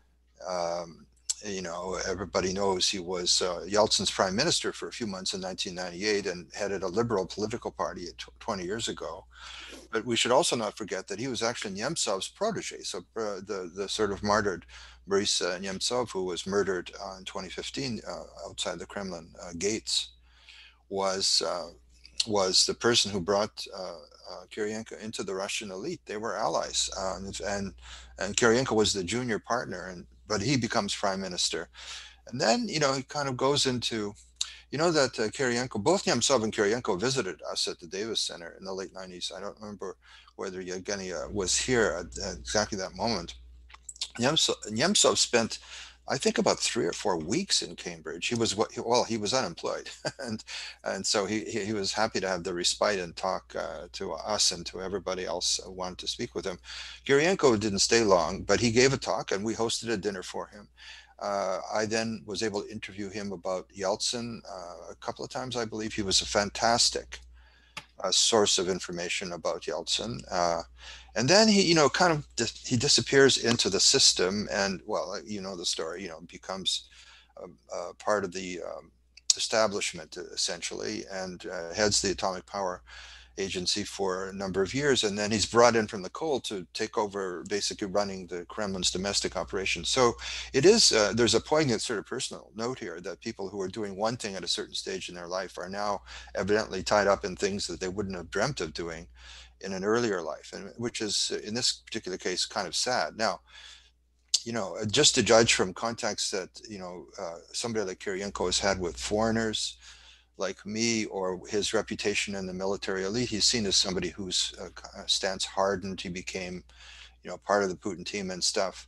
[SPEAKER 3] Everybody knows he was Yeltsin's prime minister for a few months in 1998 and headed a liberal political party 20 years ago. But we should also not forget that he was actually Nemtsov's protege. So the sort of martyred Boris Nemtsov, who was murdered in 2015 outside the Kremlin gates, was the person who brought Kirienko into the Russian elite. They were allies, and Kirienko was the junior partner, but he becomes prime minister. And then, he kind of goes into, that Kirienko, both Nemtsov and Kirienko visited us at the Davis Center in the late 90s. I don't remember whether Yevgenia was here at exactly that moment. Nemtsov spent I think about 3 or 4 weeks in Cambridge. He was he was unemployed, and so he was happy to have the respite and talk to us and to everybody else who wanted to speak with him. Guryenko didn't stay long, but he gave a talk, and we hosted a dinner for him. I then was able to interview him about Yeltsin a couple of times, I believe. He was a fantastic source of information about Yeltsin. And then he, kind of he disappears into the system, and well, the story, becomes part of the establishment essentially, and heads the Atomic Power Agency for a number of years, and then he's brought in from the cold to take over basically running the Kremlin's domestic operations. So it is there's a poignant sort of personal note here that people who are doing one thing at a certain stage in their life are now evidently tied up in things that they wouldn't have dreamt of doing in an earlier life, and which is in this particular case kind of sad. Now, just to judge from contacts that somebody like Kirienko has had with foreigners like me, or his reputation in the military elite, he's seen as somebody whose stance hardened. He became, part of the Putin team and stuff.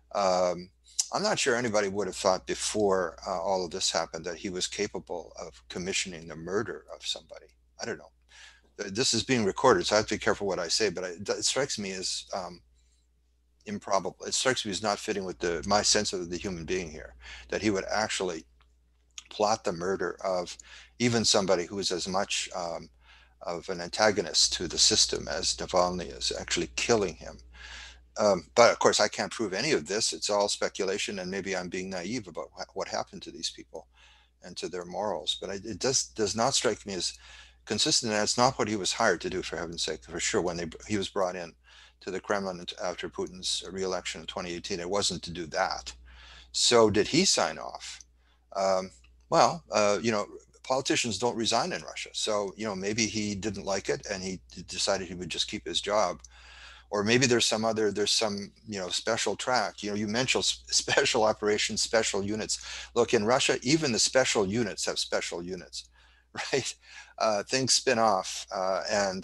[SPEAKER 3] I'm not sure anybody would have thought before all of this happened that he was capable of commissioning the murder of somebody. I don't know. This is being recorded, so I have to be careful what I say, but it strikes me as improbable. It strikes me as not fitting with my sense of the human being here, that he would actually plot the murder of even somebody who is as much of an antagonist to the system as Navalny is, actually killing him. But of course, I can't prove any of this. It's all speculation, and maybe I'm being naive about what happened to these people and to their morals. But it does not strike me as consistent, and it's not what he was hired to do, for heaven's sake. For sure, when he was brought in to the Kremlin after Putin's re-election in 2018, it wasn't to do that. So did he sign off? Well, politicians don't resign in Russia. So, maybe he didn't like it and he decided he would just keep his job. Or maybe there's some, special track. You mentioned special operations, special units. Look, in Russia, even the special units have special units, right? Things spin off, and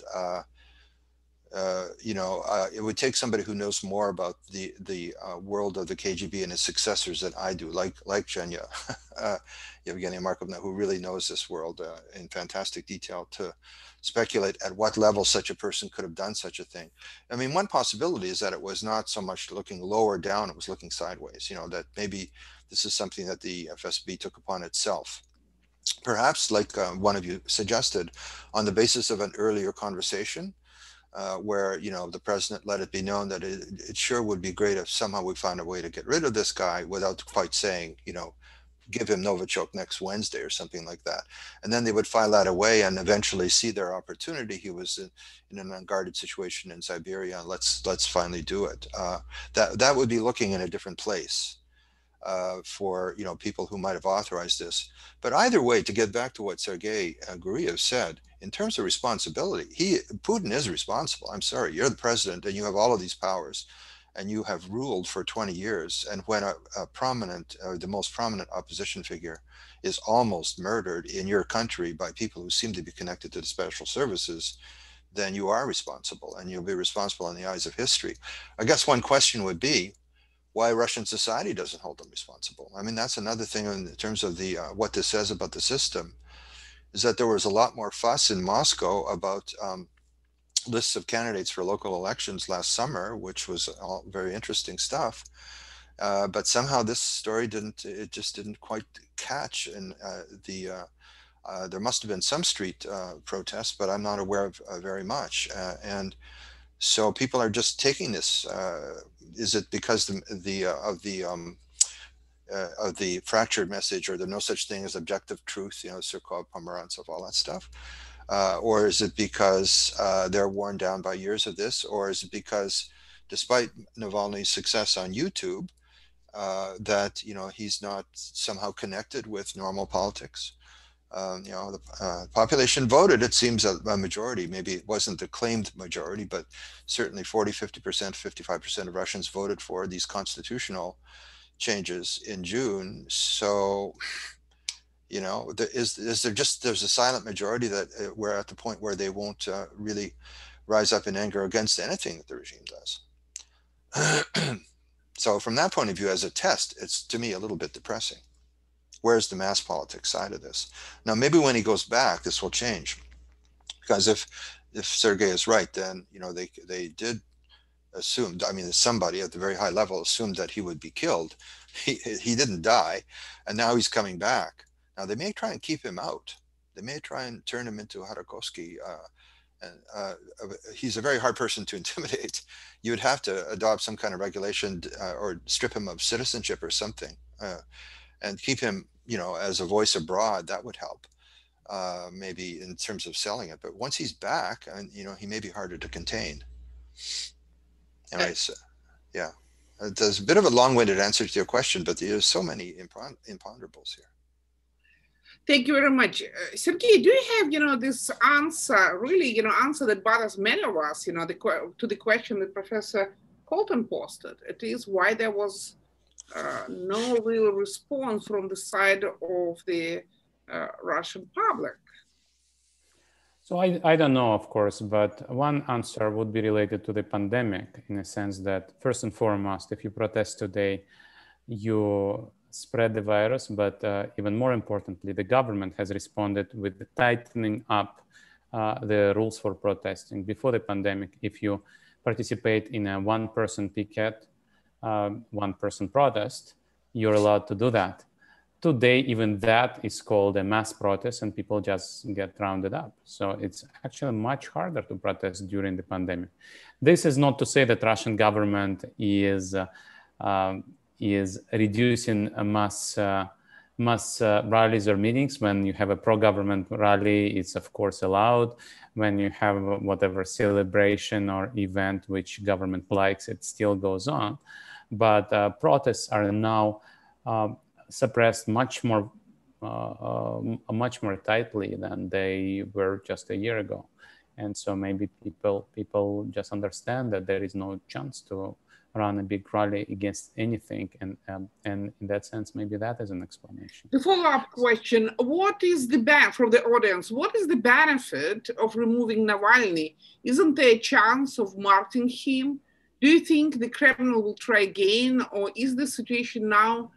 [SPEAKER 3] it would take somebody who knows more about the world of the KGB and its successors than I do, like Yevgenia, Yevgenia Markovna, who really knows this world in fantastic detail, to speculate at what level such a person could have done such a thing. I mean, one possibility is that it was not so much looking lower down, it was looking sideways, that maybe this is something that the FSB took upon itself. Perhaps, like one of you suggested, on the basis of an earlier conversation, where the president let it be known that it sure would be great if somehow we found a way to get rid of this guy without quite saying, give him Novichok next Wednesday or something like that. And then they would file that away and eventually see their opportunity. He was in an unguarded situation in Siberia. Let's finally do it. That would be looking in a different place for people who might have authorized this. But either way, to get back to what Sergei Guriev said, in terms of responsibility, Putin is responsible. I'm sorry, you're the president and you have all of these powers, and you have ruled for 20 years. And when a prominent, the most prominent opposition figure is almost murdered in your country by people who seem to be connected to the special services, then you are responsible, and you'll be responsible in the eyes of history. I guess one question would be why Russian society doesn't hold them responsible. I mean, that's another thing in terms of the what this says about the system, is that there was a lot more fuss in Moscow about lists of candidates for local elections last summer, which was all very interesting stuff. But somehow this story just didn't quite catch. And there must have been some street protests, but I'm not aware of very much. And so people are just taking this. Is it because of the fractured message, or the no such thing as objective truth, Surkov, Pomerantsev, all that stuff? Or is it because they're worn down by years of this? Or is it because, despite Navalny's success on YouTube, that he's not somehow connected with normal politics? The population voted, it seems, a majority. Maybe it wasn't the claimed majority, but certainly 40, 50%, 55% of Russians voted for these constitutional changes in June. So, there's a silent majority that we're at the point where they won't really rise up in anger against anything that the regime does. So from that point of view, as a test, it's to me a little bit depressing. Where's the mass politics side of this? Now, maybe when he goes back, this will change. Because if Sergei is right, then, you know, they did assume, I mean, somebody at the very high level assumed that he would be killed. He didn't die, and now he's coming back. Now, they may try and keep him out. They may try and turn him into Khodorkovsky. He's a very hard person to intimidate. You would have to adopt some kind of regulation or strip him of citizenship or something, and keep him, you know, as a voice abroad. That would help, maybe in terms of selling it. But once he's back, and you know, he may be harder to contain. Anyway, so, yeah, there's a bit of a long-winded answer to your question, but there's so many imponderables here.
[SPEAKER 1] Thank you very much. Sergei, do you have, you know, this answer, really, you know, answer that bothers many of us, you know, to the question that Professor Colton posted? It is why there was no real response from the side of the Russian public.
[SPEAKER 2] So I don't know, of course, but one answer would be related to the pandemic, in a sense that, first and foremost, if you protest today, you spread the virus, but even more importantly, the government has responded with the tightening up the rules for protesting. Before the pandemic, if you participate in a one-person picket, one-person protest, you're allowed to do that. Today, even that is called a mass protest, and people just get rounded up. So it's actually much harder to protest during the pandemic. This is not to say that Russian government is reducing mass rallies or meetings. When you have a pro-government rally, it's of course allowed. When you have whatever celebration or event which government likes, it still goes on. But protests are now suppressed much more tightly than they were just a year ago. And so maybe people just understand that there is no chance to run a big rally against anything, and in that sense, maybe that is an explanation.
[SPEAKER 1] The follow-up question: what is the from the audience? What is the benefit of removing Navalny? Isn't there a chance of martyring him? Do you think the Kremlin will try again, or is the situation now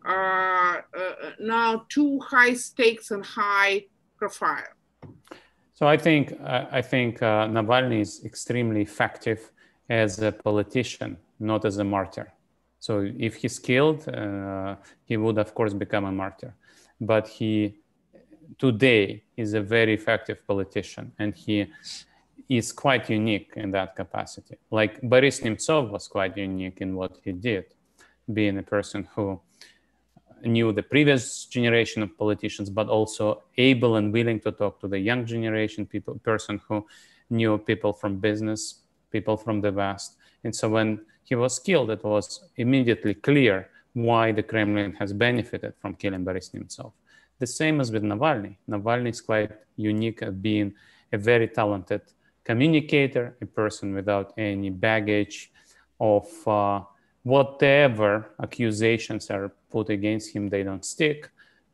[SPEAKER 1] too high stakes and high profile?
[SPEAKER 2] So I think Navalny is extremely effective as a politician, not as a martyr. So if he's killed, he would of course become a martyr. But he today is a very effective politician, and he is quite unique in that capacity. Like Boris Nemtsov was quite unique in what he did, being a person who knew the previous generation of politicians, but also able and willing to talk to the young generation, person who knew people from business, people from the West. And so when he was killed, it was immediately clear why the Kremlin has benefited from killing Boris Nemtsov. The same as with Navalny. Navalny is quite unique at being a very talented communicator, a person without any baggage of whatever accusations are put against him, they don't stick.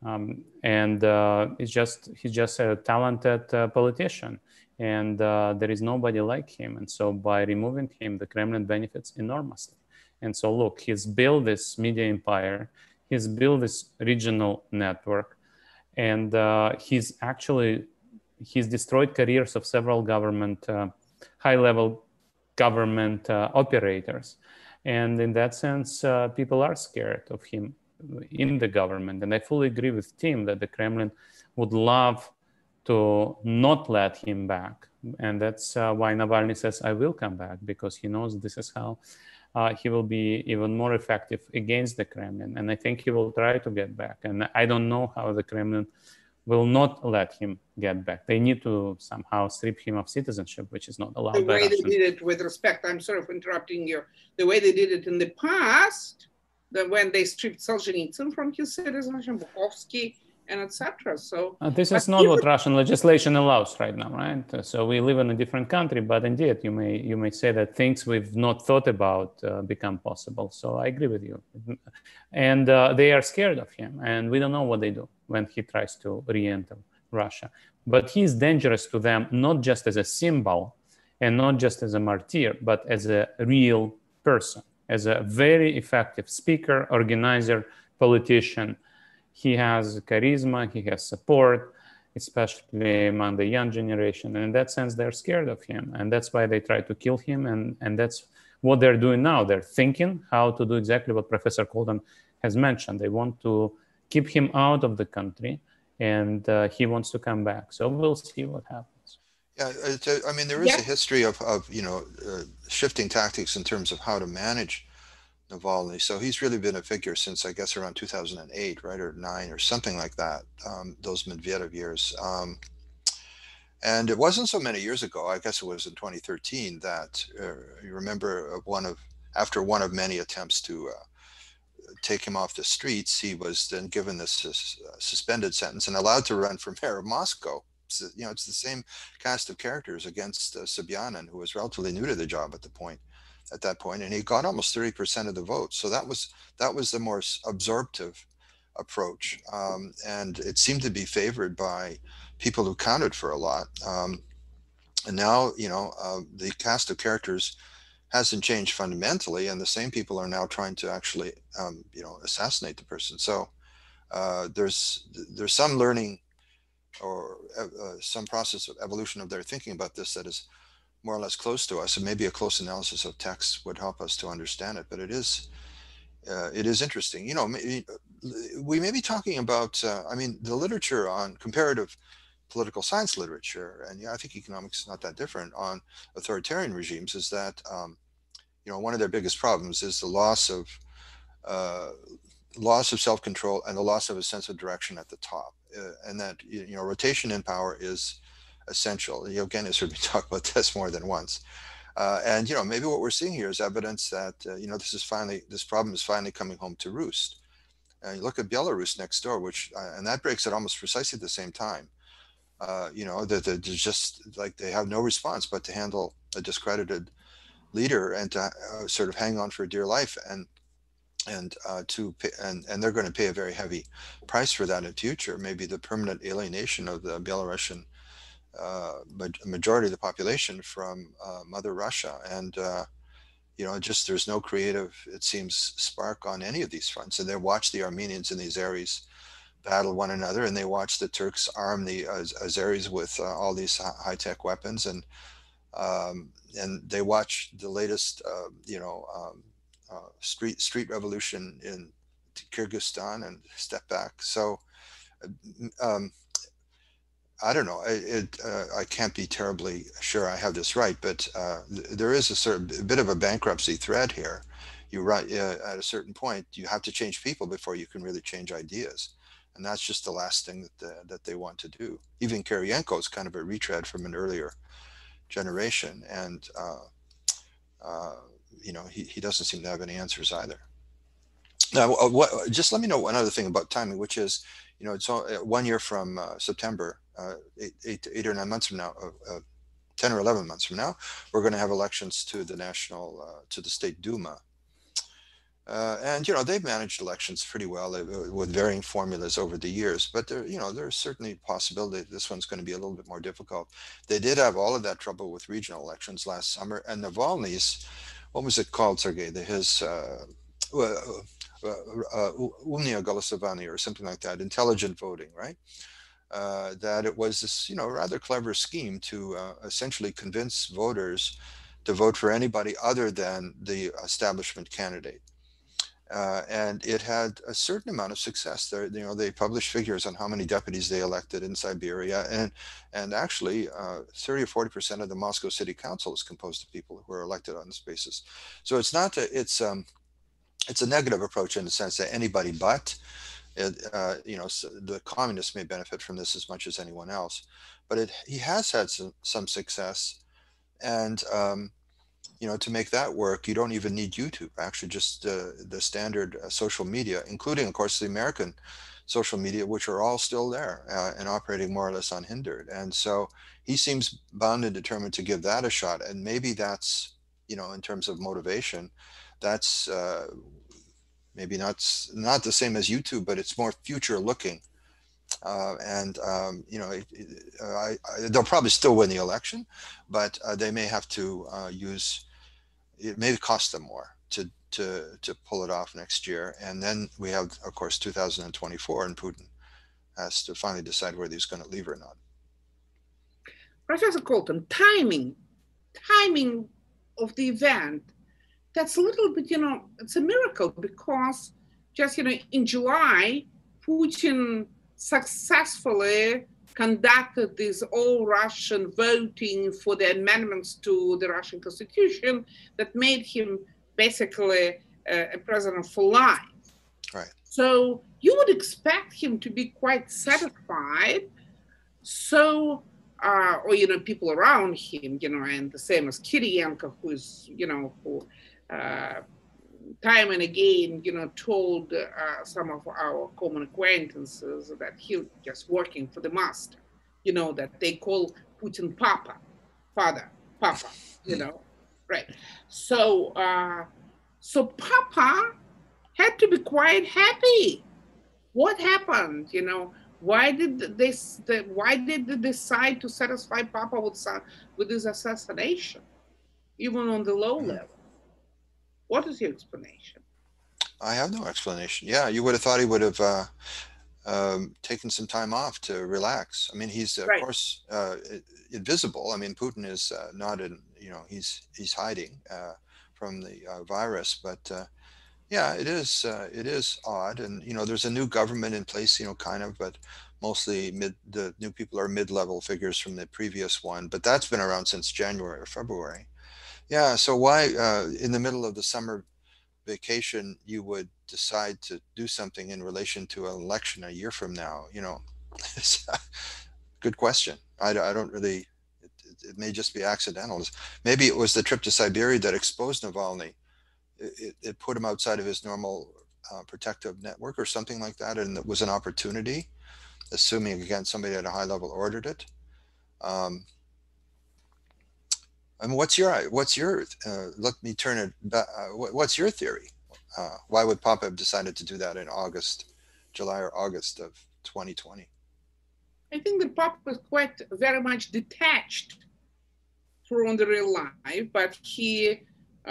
[SPEAKER 2] He's just a talented politician. And there is nobody like him. And so by removing him, the Kremlin benefits enormously. And so look, he's built this media empire, he's built this regional network, and he's destroyed careers of several government, high-level government operators. And in that sense, people are scared of him in the government. And I fully agree with Tim that the Kremlin would love to not let him back. And that's why Navalny says, I will come back, because he knows this is how he will be even more effective against the Kremlin. And I think he will try to get back. And I don't know how the Kremlin will not let him get back. They need to somehow strip him of citizenship, which is not allowed by Russian.
[SPEAKER 1] The way they did it, with respect, I'm sorry for interrupting you, the way they did it in the past, when they stripped Solzhenitsyn from his citizenship, Bukovsky, and etc. So
[SPEAKER 2] this is not what Russian legislation allows right now, right? So we live in a different country, but indeed, you may say that things we've not thought about become possible. So I agree with you. And they are scared of him, and we don't know what they do when he tries to re-enter Russia. But he's dangerous to them, not just as a symbol and not just as a martyr, but as a real person, as a very effective speaker, organizer, politician. He has charisma, he has support, especially among the young generation. And in that sense, they're scared of him. And that's why they try to kill him. And that's what they're doing now. They're thinking how to do exactly what Professor Colton has mentioned. They want to keep him out of the country, and he wants to come back. So we'll see what happens.
[SPEAKER 3] Yeah, I mean, there is a history of shifting tactics in terms of how to manage Navalny. So he's really been a figure since, I guess, around 2008, right, or 9 or something like that, those Medvedev years. And it wasn't so many years ago, I guess it was in 2013, that you remember after one of many attempts to take him off the streets, he was then given this suspended sentence and allowed to run for mayor of Moscow. It's the same cast of characters against Sobyanin, who was relatively new to the job at that point, and he got almost 30% of the vote. So that was the more absorptive approach, and it seemed to be favored by people who counted for a lot. And now, the cast of characters hasn't changed fundamentally, and the same people are now trying to actually, assassinate the person. So there's some learning or some process of evolution of their thinking about this that is more or less close to us, and maybe a close analysis of text would help us to understand it. But it is interesting. We may be talking about, the literature on comparative political science literature, and I think economics is not that different, on authoritarian regimes, is that one of their biggest problems is the loss of self-control and the loss of a sense of direction at the top, and that rotation in power is essential. Yevgenia has heard me talk about this more than once, and maybe what we're seeing here is evidence that this problem is finally coming home to roost. And you look at Belarus next door, which and that breaks at almost precisely the same time. That just like they have no response but to handle a discredited leader and to sort of hang on for dear life, and they're going to pay a very heavy price for that in future. Maybe the permanent alienation of the Belarusian majority of the population from Mother Russia, and just there's no creative, it seems, spark on any of these fronts. And they watch the Armenians in these areas battle one another, and they watch the Turks arm the Azeris with all these high-tech weapons, and they watch the latest street revolution in Kyrgyzstan and step back. So I don't know. I can't be terribly sure I have this right, but there is a bit of a bankruptcy thread here. You're right. At a certain point, you have to change people before you can really change ideas, and that's just the last thing that they want to do. Even Kirienko is kind of a retread from an earlier generation, and he doesn't seem to have any answers either. Now, just let me know one other thing about timing, which is, it's 1 year from September, 8 or 9 months from now, 10 or 11 months from now, we're going to have elections to the State Duma. And they've managed elections pretty well with varying formulas over the years, but there's certainly a possibility that this one's going to be a little bit more difficult. They did have all of that trouble with regional elections last summer, and Navalny's, what was it called, Sergei? His Umnia Голосование or something like that, intelligent voting, right? That it was this rather clever scheme to essentially convince voters to vote for anybody other than the establishment candidate. And it had a certain amount of success. They published figures on how many deputies they elected in Siberia, and actually 30 or 40% of the Moscow City Council is composed of people who are elected on this basis. So it's not it's a negative approach in the sense that anybody but the communists may benefit from this as much as anyone else, but he has had some success, and to make that work, you don't even need YouTube. Actually, just the standard social media, including, of course, the American social media, which are all still there and operating more or less unhindered. And so he seems bound and determined to give that a shot. And maybe that's, in terms of motivation, that's maybe not the same as YouTube, but it's more future looking. They'll probably still win the election, but they may have to it may cost them more to to pull it off next year. And then we have, of course, 2024, and Putin has to finally decide whether he's going to leave or not.
[SPEAKER 1] Professor Colton, timing of the event, that's a little bit, it's a miracle, because just, in July, Putin successfully conducted this all-Russian voting for the amendments to the Russian Constitution that made him basically a president for life.
[SPEAKER 3] Right.
[SPEAKER 1] So you would expect him to be quite satisfied. So, or, people around him, and the same as Kirienko, who is, who time and again, told some of our common acquaintances that he's just working for the master, that they call Putin Papa, father, Papa, right. So, so Papa had to be quite happy. What happened, Why did they decide to satisfy Papa with this assassination, even on the low level? What is your explanation?
[SPEAKER 3] I have no explanation. Yeah, you would have thought he would have taken some time off to relax. I mean, he's of course invisible. I mean, Putin is not in, he's hiding from the virus, but yeah, it is odd. And, there's a new government in place, kind of, but mostly the new people are mid-level figures from the previous one, but that's been around since January or February. Yeah, so why in the middle of the summer vacation you would decide to do something in relation to an election a year from now? It's a good question. I don't really, it may just be accidental. Maybe it was the trip to Siberia that exposed Navalny. It put him outside of his normal protective network or something like that, and it was an opportunity, assuming again somebody at a high level ordered it. I mean, what's your let me turn it back. What's your theory? Why would Papa have decided to do that in July or August of 2020?
[SPEAKER 1] I think that Papa was quite very much detached from the real life, but he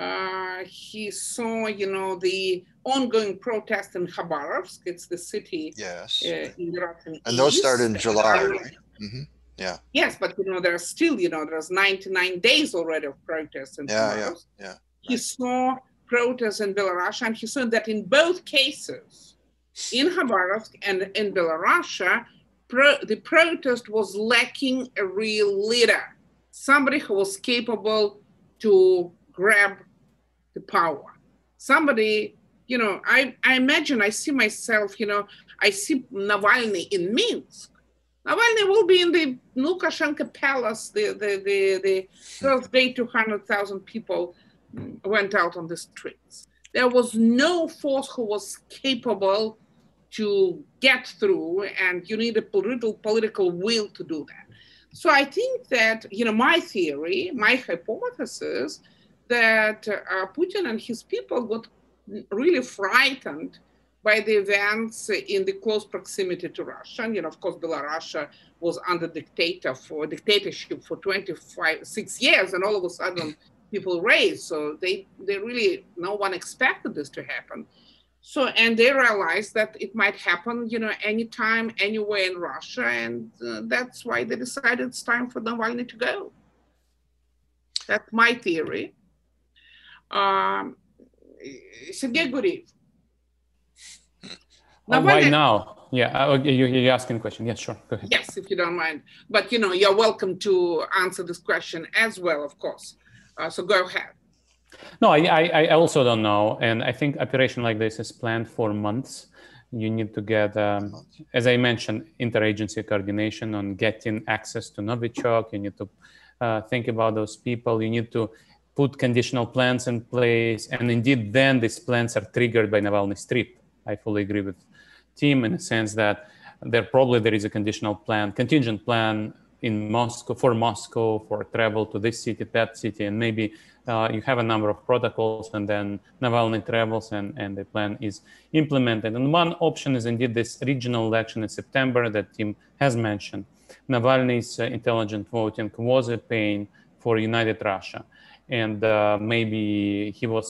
[SPEAKER 1] saw, the ongoing protest in Khabarovsk. It's the city.
[SPEAKER 3] Yes.
[SPEAKER 1] In the Russian
[SPEAKER 3] and those
[SPEAKER 1] East.
[SPEAKER 3] started in July, right? Mm-hmm. Yeah.
[SPEAKER 1] Yes, but there's still, there's 99 days already of protests in Khabarovsk.
[SPEAKER 3] Yeah.
[SPEAKER 1] He saw protests in Belarus, and he saw that in both cases, in Khabarovsk and in Belarus, the protest was lacking a real leader, somebody who was capable to grab the power. Somebody, I imagine, I see myself, I see Navalny in Minsk. Navalny will be in the Lukashenko palace the first day 200,000 people went out on the streets. There was no force who was capable to get through, and you need a political will to do that. So I think that, my theory, my hypothesis, that Putin and his people got really frightened by the events in the close proximity to Russia. And, of course, Belarus was under dictatorship for 6 years, and all of a sudden people raised. So they really, no one expected this to happen. So, and they realized that it might happen, anytime, anywhere in Russia. And that's why they decided it's time for Navalny to go. That's my theory. Sergei Guriev.
[SPEAKER 2] Why now? Yeah, you're asking a question. Yes, sure. Go ahead.
[SPEAKER 1] Yes, if you don't mind. But, you're welcome to answer this question as well, of course. So go ahead.
[SPEAKER 2] No, I also don't know. And I think operation like this is planned for months. You need to get, as I mentioned, interagency coordination on getting access to Novichok. You need to think about those people. You need to put conditional plans in place. And indeed, then these plans are triggered by Navalny's trip. I fully agree with Tim in the sense that there is a contingent plan in Moscow, for travel to this city, that city, and maybe you have a number of protocols, and then Navalny travels and the plan is implemented. And one option is indeed this regional election in September that Tim has mentioned. Navalny's intelligent voting was a pain for United Russia. And maybe he was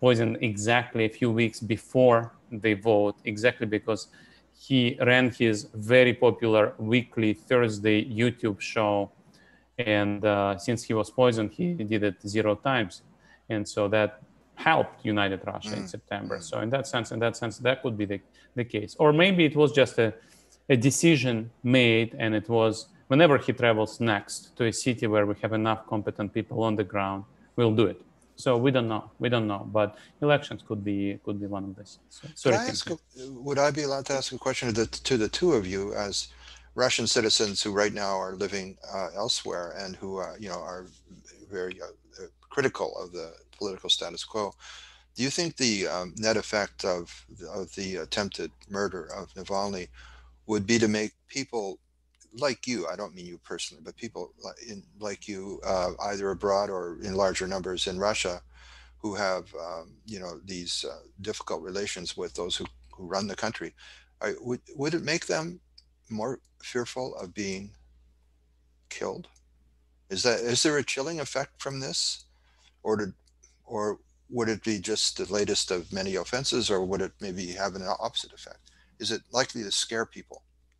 [SPEAKER 2] poisoned exactly a few weeks before the vote, exactly because he ran his very popular weekly Thursday YouTube show. And since he was poisoned, he did it 0 times. And so that helped United Russia in September. So in that sense, that could be the case. Or maybe it was just a decision made, and it was whenever he travels next to a city where we have enough competent people on the ground, we'll do it. So we don't know, but elections could be one of these. So, sorry,
[SPEAKER 3] would I be allowed to ask a question to the two of you as Russian citizens who right now are living elsewhere and who are very critical of the political status quo? Do you think the net effect of the attempted murder of Navalny would be to make people like you, I don't mean you personally, but people like you, either abroad or in larger numbers in Russia, who have these difficult relations with those who run the country, would it make them more fearful of being killed? Is there a chilling effect from this, or would it be just the latest of many offenses, or would it maybe have an opposite effect? Is it likely to scare people?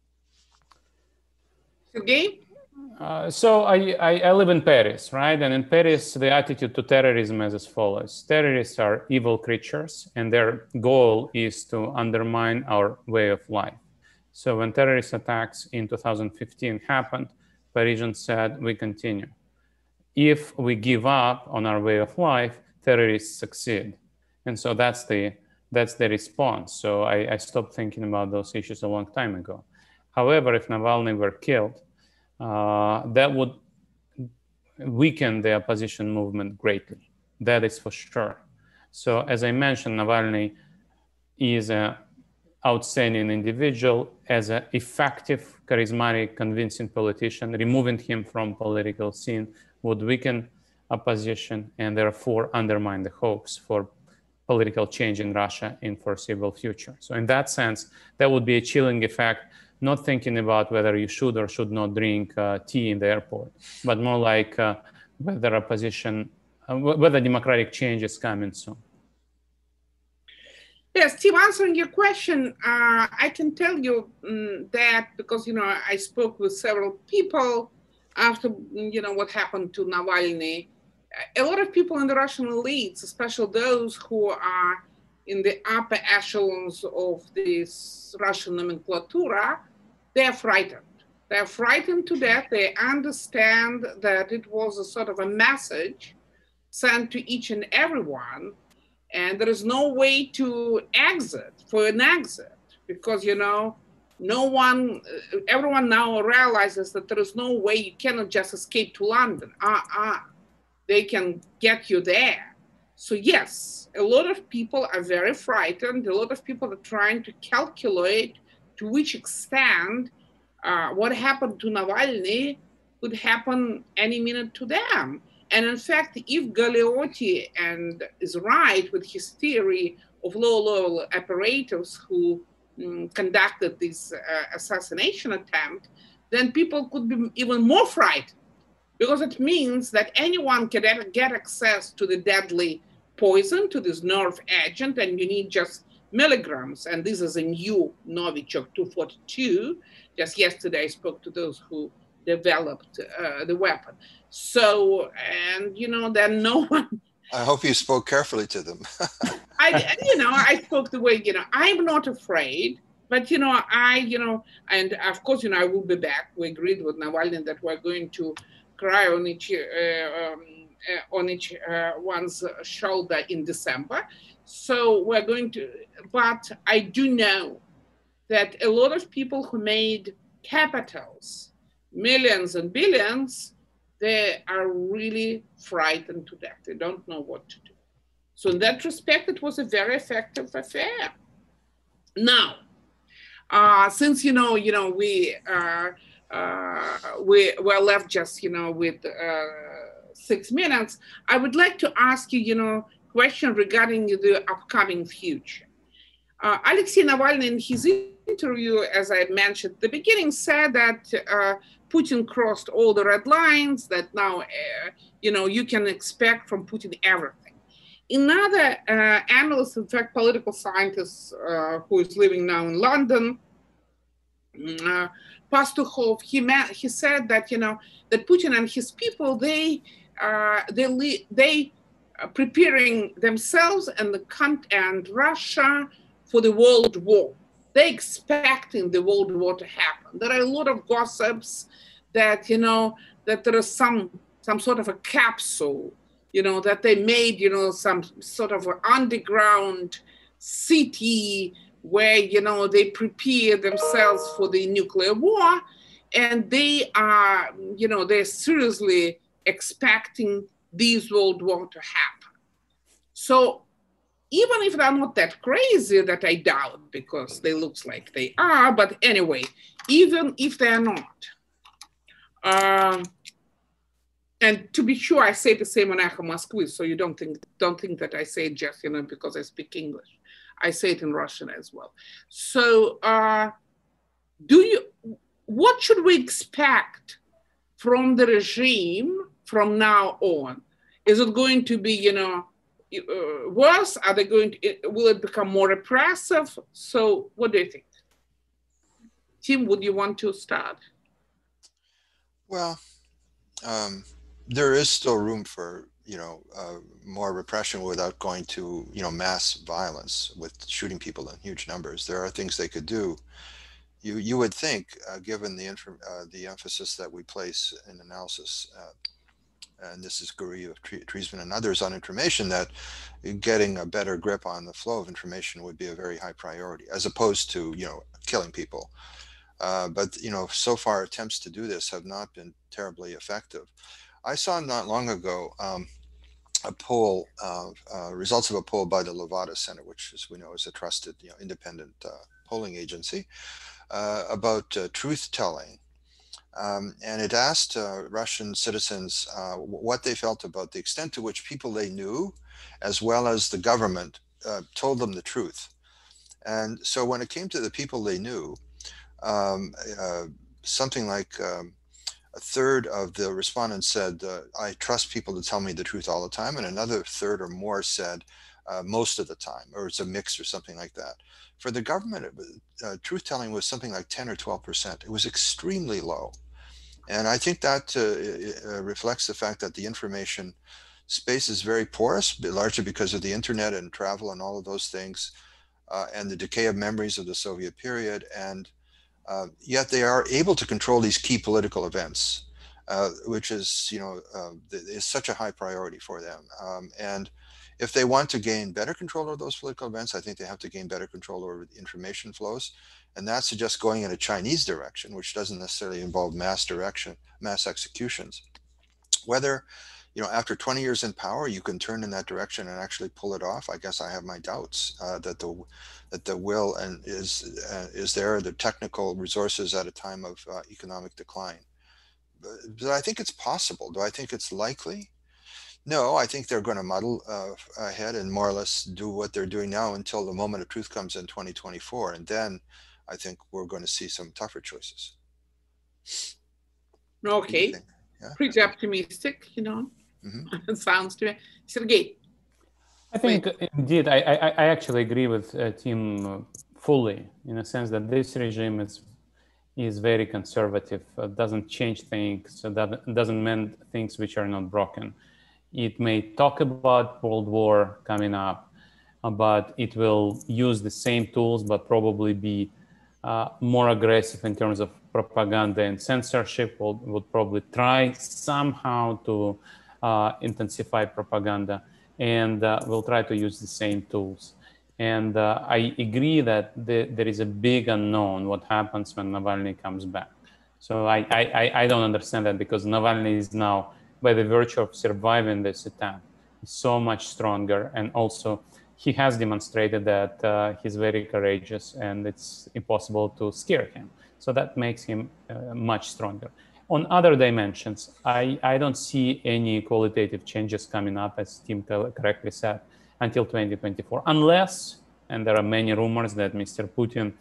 [SPEAKER 1] Sergei?
[SPEAKER 2] So I live in Paris, right? And in Paris, the attitude to terrorism is as follows. Terrorists are evil creatures, and their goal is to undermine our way of life. So when terrorist attacks in 2015 happened, Parisians said, we continue. If we give up on our way of life, terrorists succeed. And so that's the response. So I stopped thinking about those issues a long time ago. However, if Navalny were killed, that would weaken the opposition movement greatly. That is for sure. So as I mentioned, Navalny is an outstanding individual. As an effective, charismatic, convincing politician, removing him from political scene would weaken opposition and therefore undermine the hopes for political change in Russia in foreseeable future. So in that sense, that would be a chilling effect, not thinking about whether you should or should not drink tea in the airport, but more like whether whether democratic change is coming soon.
[SPEAKER 1] Yes, Steve, answering your question, I can tell you that because, I spoke with several people after, what happened to Navalny. A lot of people in the Russian elites, especially those who are in the upper echelons of this Russian nomenclatura, they're frightened. They're frightened to death. They understand that it was a sort of a message sent to each and everyone, and there is no way to exit because, everyone now realizes that there is no way, you cannot just escape to London. They can get you there. So yes, a lot of people are very frightened. A lot of people are trying to calculate to which extent what happened to Navalny could happen any minute to them. And in fact, if Galeotti is right with his theory of low-level operators who conducted this assassination attempt, then people could be even more frightened, because it means that anyone can get access to the deadly poison, to this nerve agent, and you need just milligrams. And this is a new Novichok 242. Just yesterday, I spoke to those who developed the weapon. So, and then no one.
[SPEAKER 3] I hope you spoke carefully to them.
[SPEAKER 1] I spoke the way, I'm not afraid, but, and of course, I will be back. We agreed with Navalny that we're going to cry on each one's shoulder in December. So we're going to, but I do know that a lot of people who made capitals, millions and billions, they are really frightened to death. They don't know what to do. So in that respect, it was a very effective affair. Now, since we were left just with 6 minutes, I would like to ask you question regarding the upcoming future. Alexei Navalny, in his interview, as I mentioned at the beginning, said that Putin crossed all the red lines, that now you can expect from Putin everything. Another analyst, in fact, political scientist who is living now in London, Pastukhov, he said that, you know, that Putin and his people, they preparing themselves and Russia for the World War. They're expecting the World War to happen. There are a lot of gossips that, you know, that there is some sort of a capsule, you know, that they made, you know, some sort of an underground city where, you know, they prepare themselves for the nuclear war, and they are, you know, they're seriously expecting this World War to happen. So even if they're not that crazy, that I doubt, because they look like they are, but anyway, even if they're not, and to be sure, I say the same on Echo Moskvy, so you don't think that I say it just, you know, because I speak English. I say it in Russian as well. So what should we expect from the regime from now on? Is it going to be, you know, worse? Are they will it become more repressive? So what do you think? Tim, would you want to start?
[SPEAKER 3] Well, there is still room for, you know, more repression without going to, you know, mass violence with shooting people in huge numbers. There are things they could do. You would think, given the emphasis that we place in analysis, and this is Guriev, Treisman, and others on information, that getting a better grip on the flow of information would be a very high priority, as opposed to, you know, killing people. But, you know, so far attempts to do this have not been terribly effective. I saw not long ago a poll, results of a poll by the Levada Center, which, as we know, is a trusted, you know, independent polling agency, about truth telling. And it asked Russian citizens what they felt about the extent to which people they knew, as well as the government, told them the truth. And so when it came to the people they knew, something like a third of the respondents said, I trust people to tell me the truth all the time. And another third or more said, most of the time, or it's a mix or something like that. For the government, truth telling was something like 10 or 12%. It was extremely low. And I think that reflects the fact that the information space is very porous, largely because of the internet and travel and all of those things, and the decay of memories of the Soviet period. And yet they are able to control these key political events, which is, you know, is such a high priority for them. And if they want to gain better control of those political events, I think they have to gain better control over the information flows. And that suggests going in a Chinese direction, which doesn't necessarily involve mass executions. Whether, you know, after 20 years in power, you can turn in that direction and actually pull it off, I guess I have my doubts that the will and is there, the technical resources at a time of economic decline. But I think it's possible. Do I think it's likely? No, I think they're going to muddle ahead and more or less do what they're doing now until the moment of truth comes in 2024. And then I think we're going to see some tougher choices.
[SPEAKER 1] Okay. Yeah? Pretty optimistic, you know. Mm-hmm. It sounds to me. Sergei.
[SPEAKER 2] I think indeed, I actually agree with Tim fully, in a sense that this regime is very conservative, doesn't change things, doesn't mend things which are not broken. It may talk about World War coming up, but it will use the same tools, but probably be more aggressive in terms of propaganda and censorship. Would probably try somehow to intensify propaganda, and will try to use the same tools. And I agree that there is a big unknown what happens when Navalny comes back. So I don't understand that, because Navalny is now, by the virtue of surviving this attack, so much stronger. And also he has demonstrated that he's very courageous and it's impossible to scare him. So that makes him much stronger. On other dimensions, I don't see any qualitative changes coming up, as Tim correctly said, until 2024, unless, and there are many rumors that Mr. Putin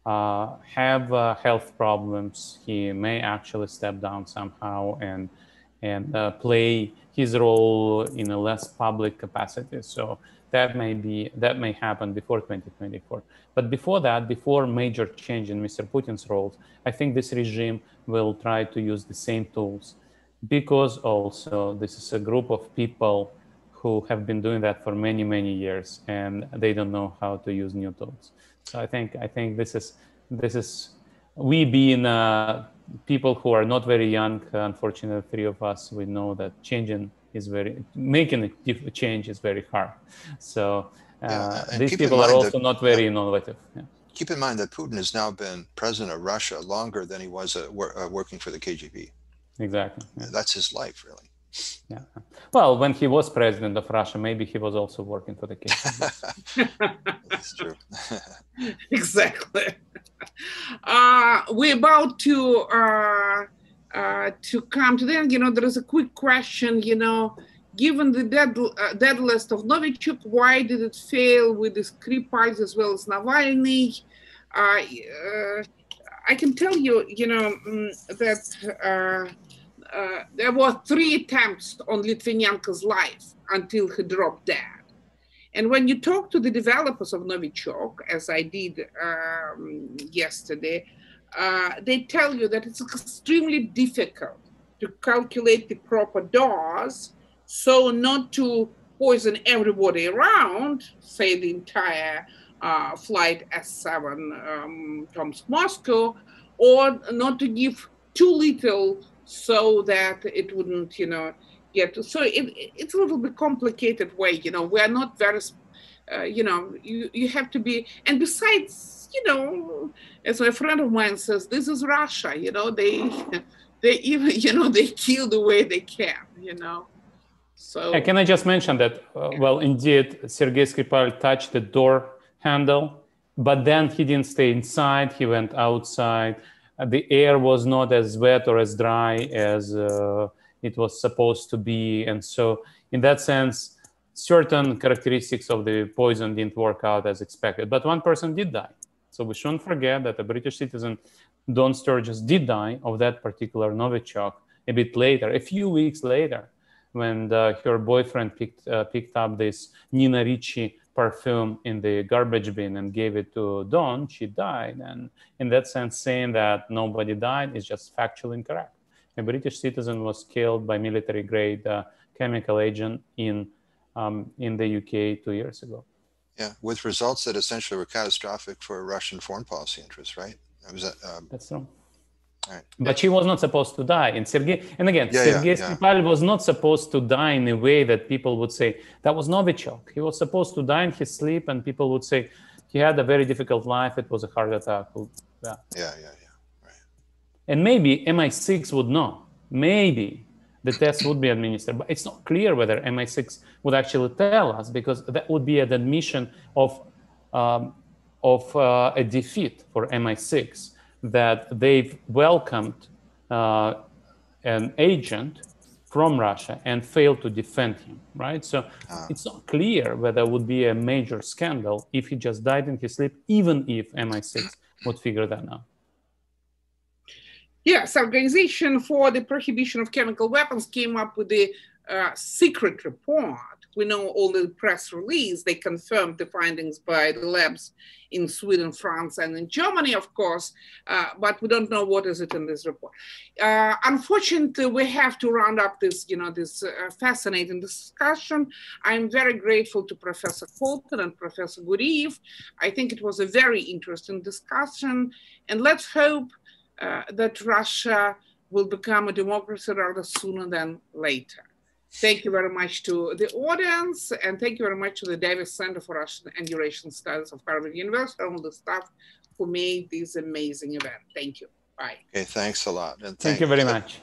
[SPEAKER 2] have health problems. He may actually step down somehow and and play his role in a less public capacity. So that may happen before 2024. But before that, before major change in Mr. Putin's roles, I think this regime will try to use the same tools, because also this is a group of people who have been doing that for many, many years, and they don't know how to use new tools. So I think this is we being people who are not very young, unfortunately, three of us, we know that making a change is very hard. So these people are also not very innovative. Yeah.
[SPEAKER 3] Keep in mind that Putin has now been president of Russia longer than he was working for the KGB.
[SPEAKER 2] Exactly.
[SPEAKER 3] Yeah. That's his life, really.
[SPEAKER 2] Yeah. Well, when he was president of Russia, maybe he was also working for the KGB.
[SPEAKER 3] That's true.
[SPEAKER 1] Exactly. We're about to come to the end. There is a quick question. Given the dead list of Novichok, why did it fail with the Skripal as well as Navalny? I can tell you, that there were 3 attempts on Litvinenko's life until he dropped dead. And when you talk to the developers of Novichok, as I did yesterday, they tell you that it's extremely difficult to calculate the proper dose, so not to poison everybody around, say the entire flight S7 Tomsk-Moscow, or not to give too little so that it wouldn't, get. So it's a little bit complicated way. We are not very, you have to be. And besides, as a friend of mine says, this is Russia. They even, they kill the way they can. So
[SPEAKER 2] can I just mention that? Well, indeed, Sergei Skripal touched the door handle, but then he didn't stay inside. He went outside. The air was not as wet or as dry as it was supposed to be. And so in that sense, certain characteristics of the poison didn't work out as expected. But one person did die. So we shouldn't forget that a British citizen, Dawn Sturgis, did die of that particular Novichok a bit later, a few weeks later, when her boyfriend picked up this Nina Ricci perfume in the garbage bin and gave it to Dawn. She died. And in that sense, saying that nobody died is just factually incorrect. A British citizen was killed by military-grade chemical agent in the UK 2 years ago.
[SPEAKER 3] Yeah, with results that essentially were catastrophic for Russian foreign policy interests, right?
[SPEAKER 2] That's true.
[SPEAKER 3] Right.
[SPEAKER 2] But she was not supposed to die. And Sergei Skripal was not supposed to die in a way that people would say, that was Novichok. He was supposed to die in his sleep, and people would say, he had a very difficult life. It was a heart attack.
[SPEAKER 3] Yeah. Right.
[SPEAKER 2] And maybe MI6 would know. Maybe the test would be administered. But it's not clear whether MI6 would actually tell us, because that would be an admission of a defeat for MI6, that they've welcomed an agent from Russia and failed to defend him, right? So it's not clear whether it would be a major scandal if he just died in his sleep, even if MI6 would figure that out.
[SPEAKER 1] Yes, Organization for the Prohibition of Chemical Weapons came up with a secret report. We know all the press release. They confirmed the findings by the labs in Sweden, France, and in Germany, of course, but we don't know what is it in this report. Unfortunately, we have to round up this, this fascinating discussion. I'm very grateful to Professor Colton and Professor Guriev. I think it was a very interesting discussion, and let's hope that Russia will become a democracy rather sooner than later. Thank you very much to the audience, and thank you very much to the Davis Center for Russian and Eurasian Studies of Harvard University, and all the staff who made this amazing event. Thank you. Bye.
[SPEAKER 3] Okay, thanks a lot. And
[SPEAKER 2] thank you very much.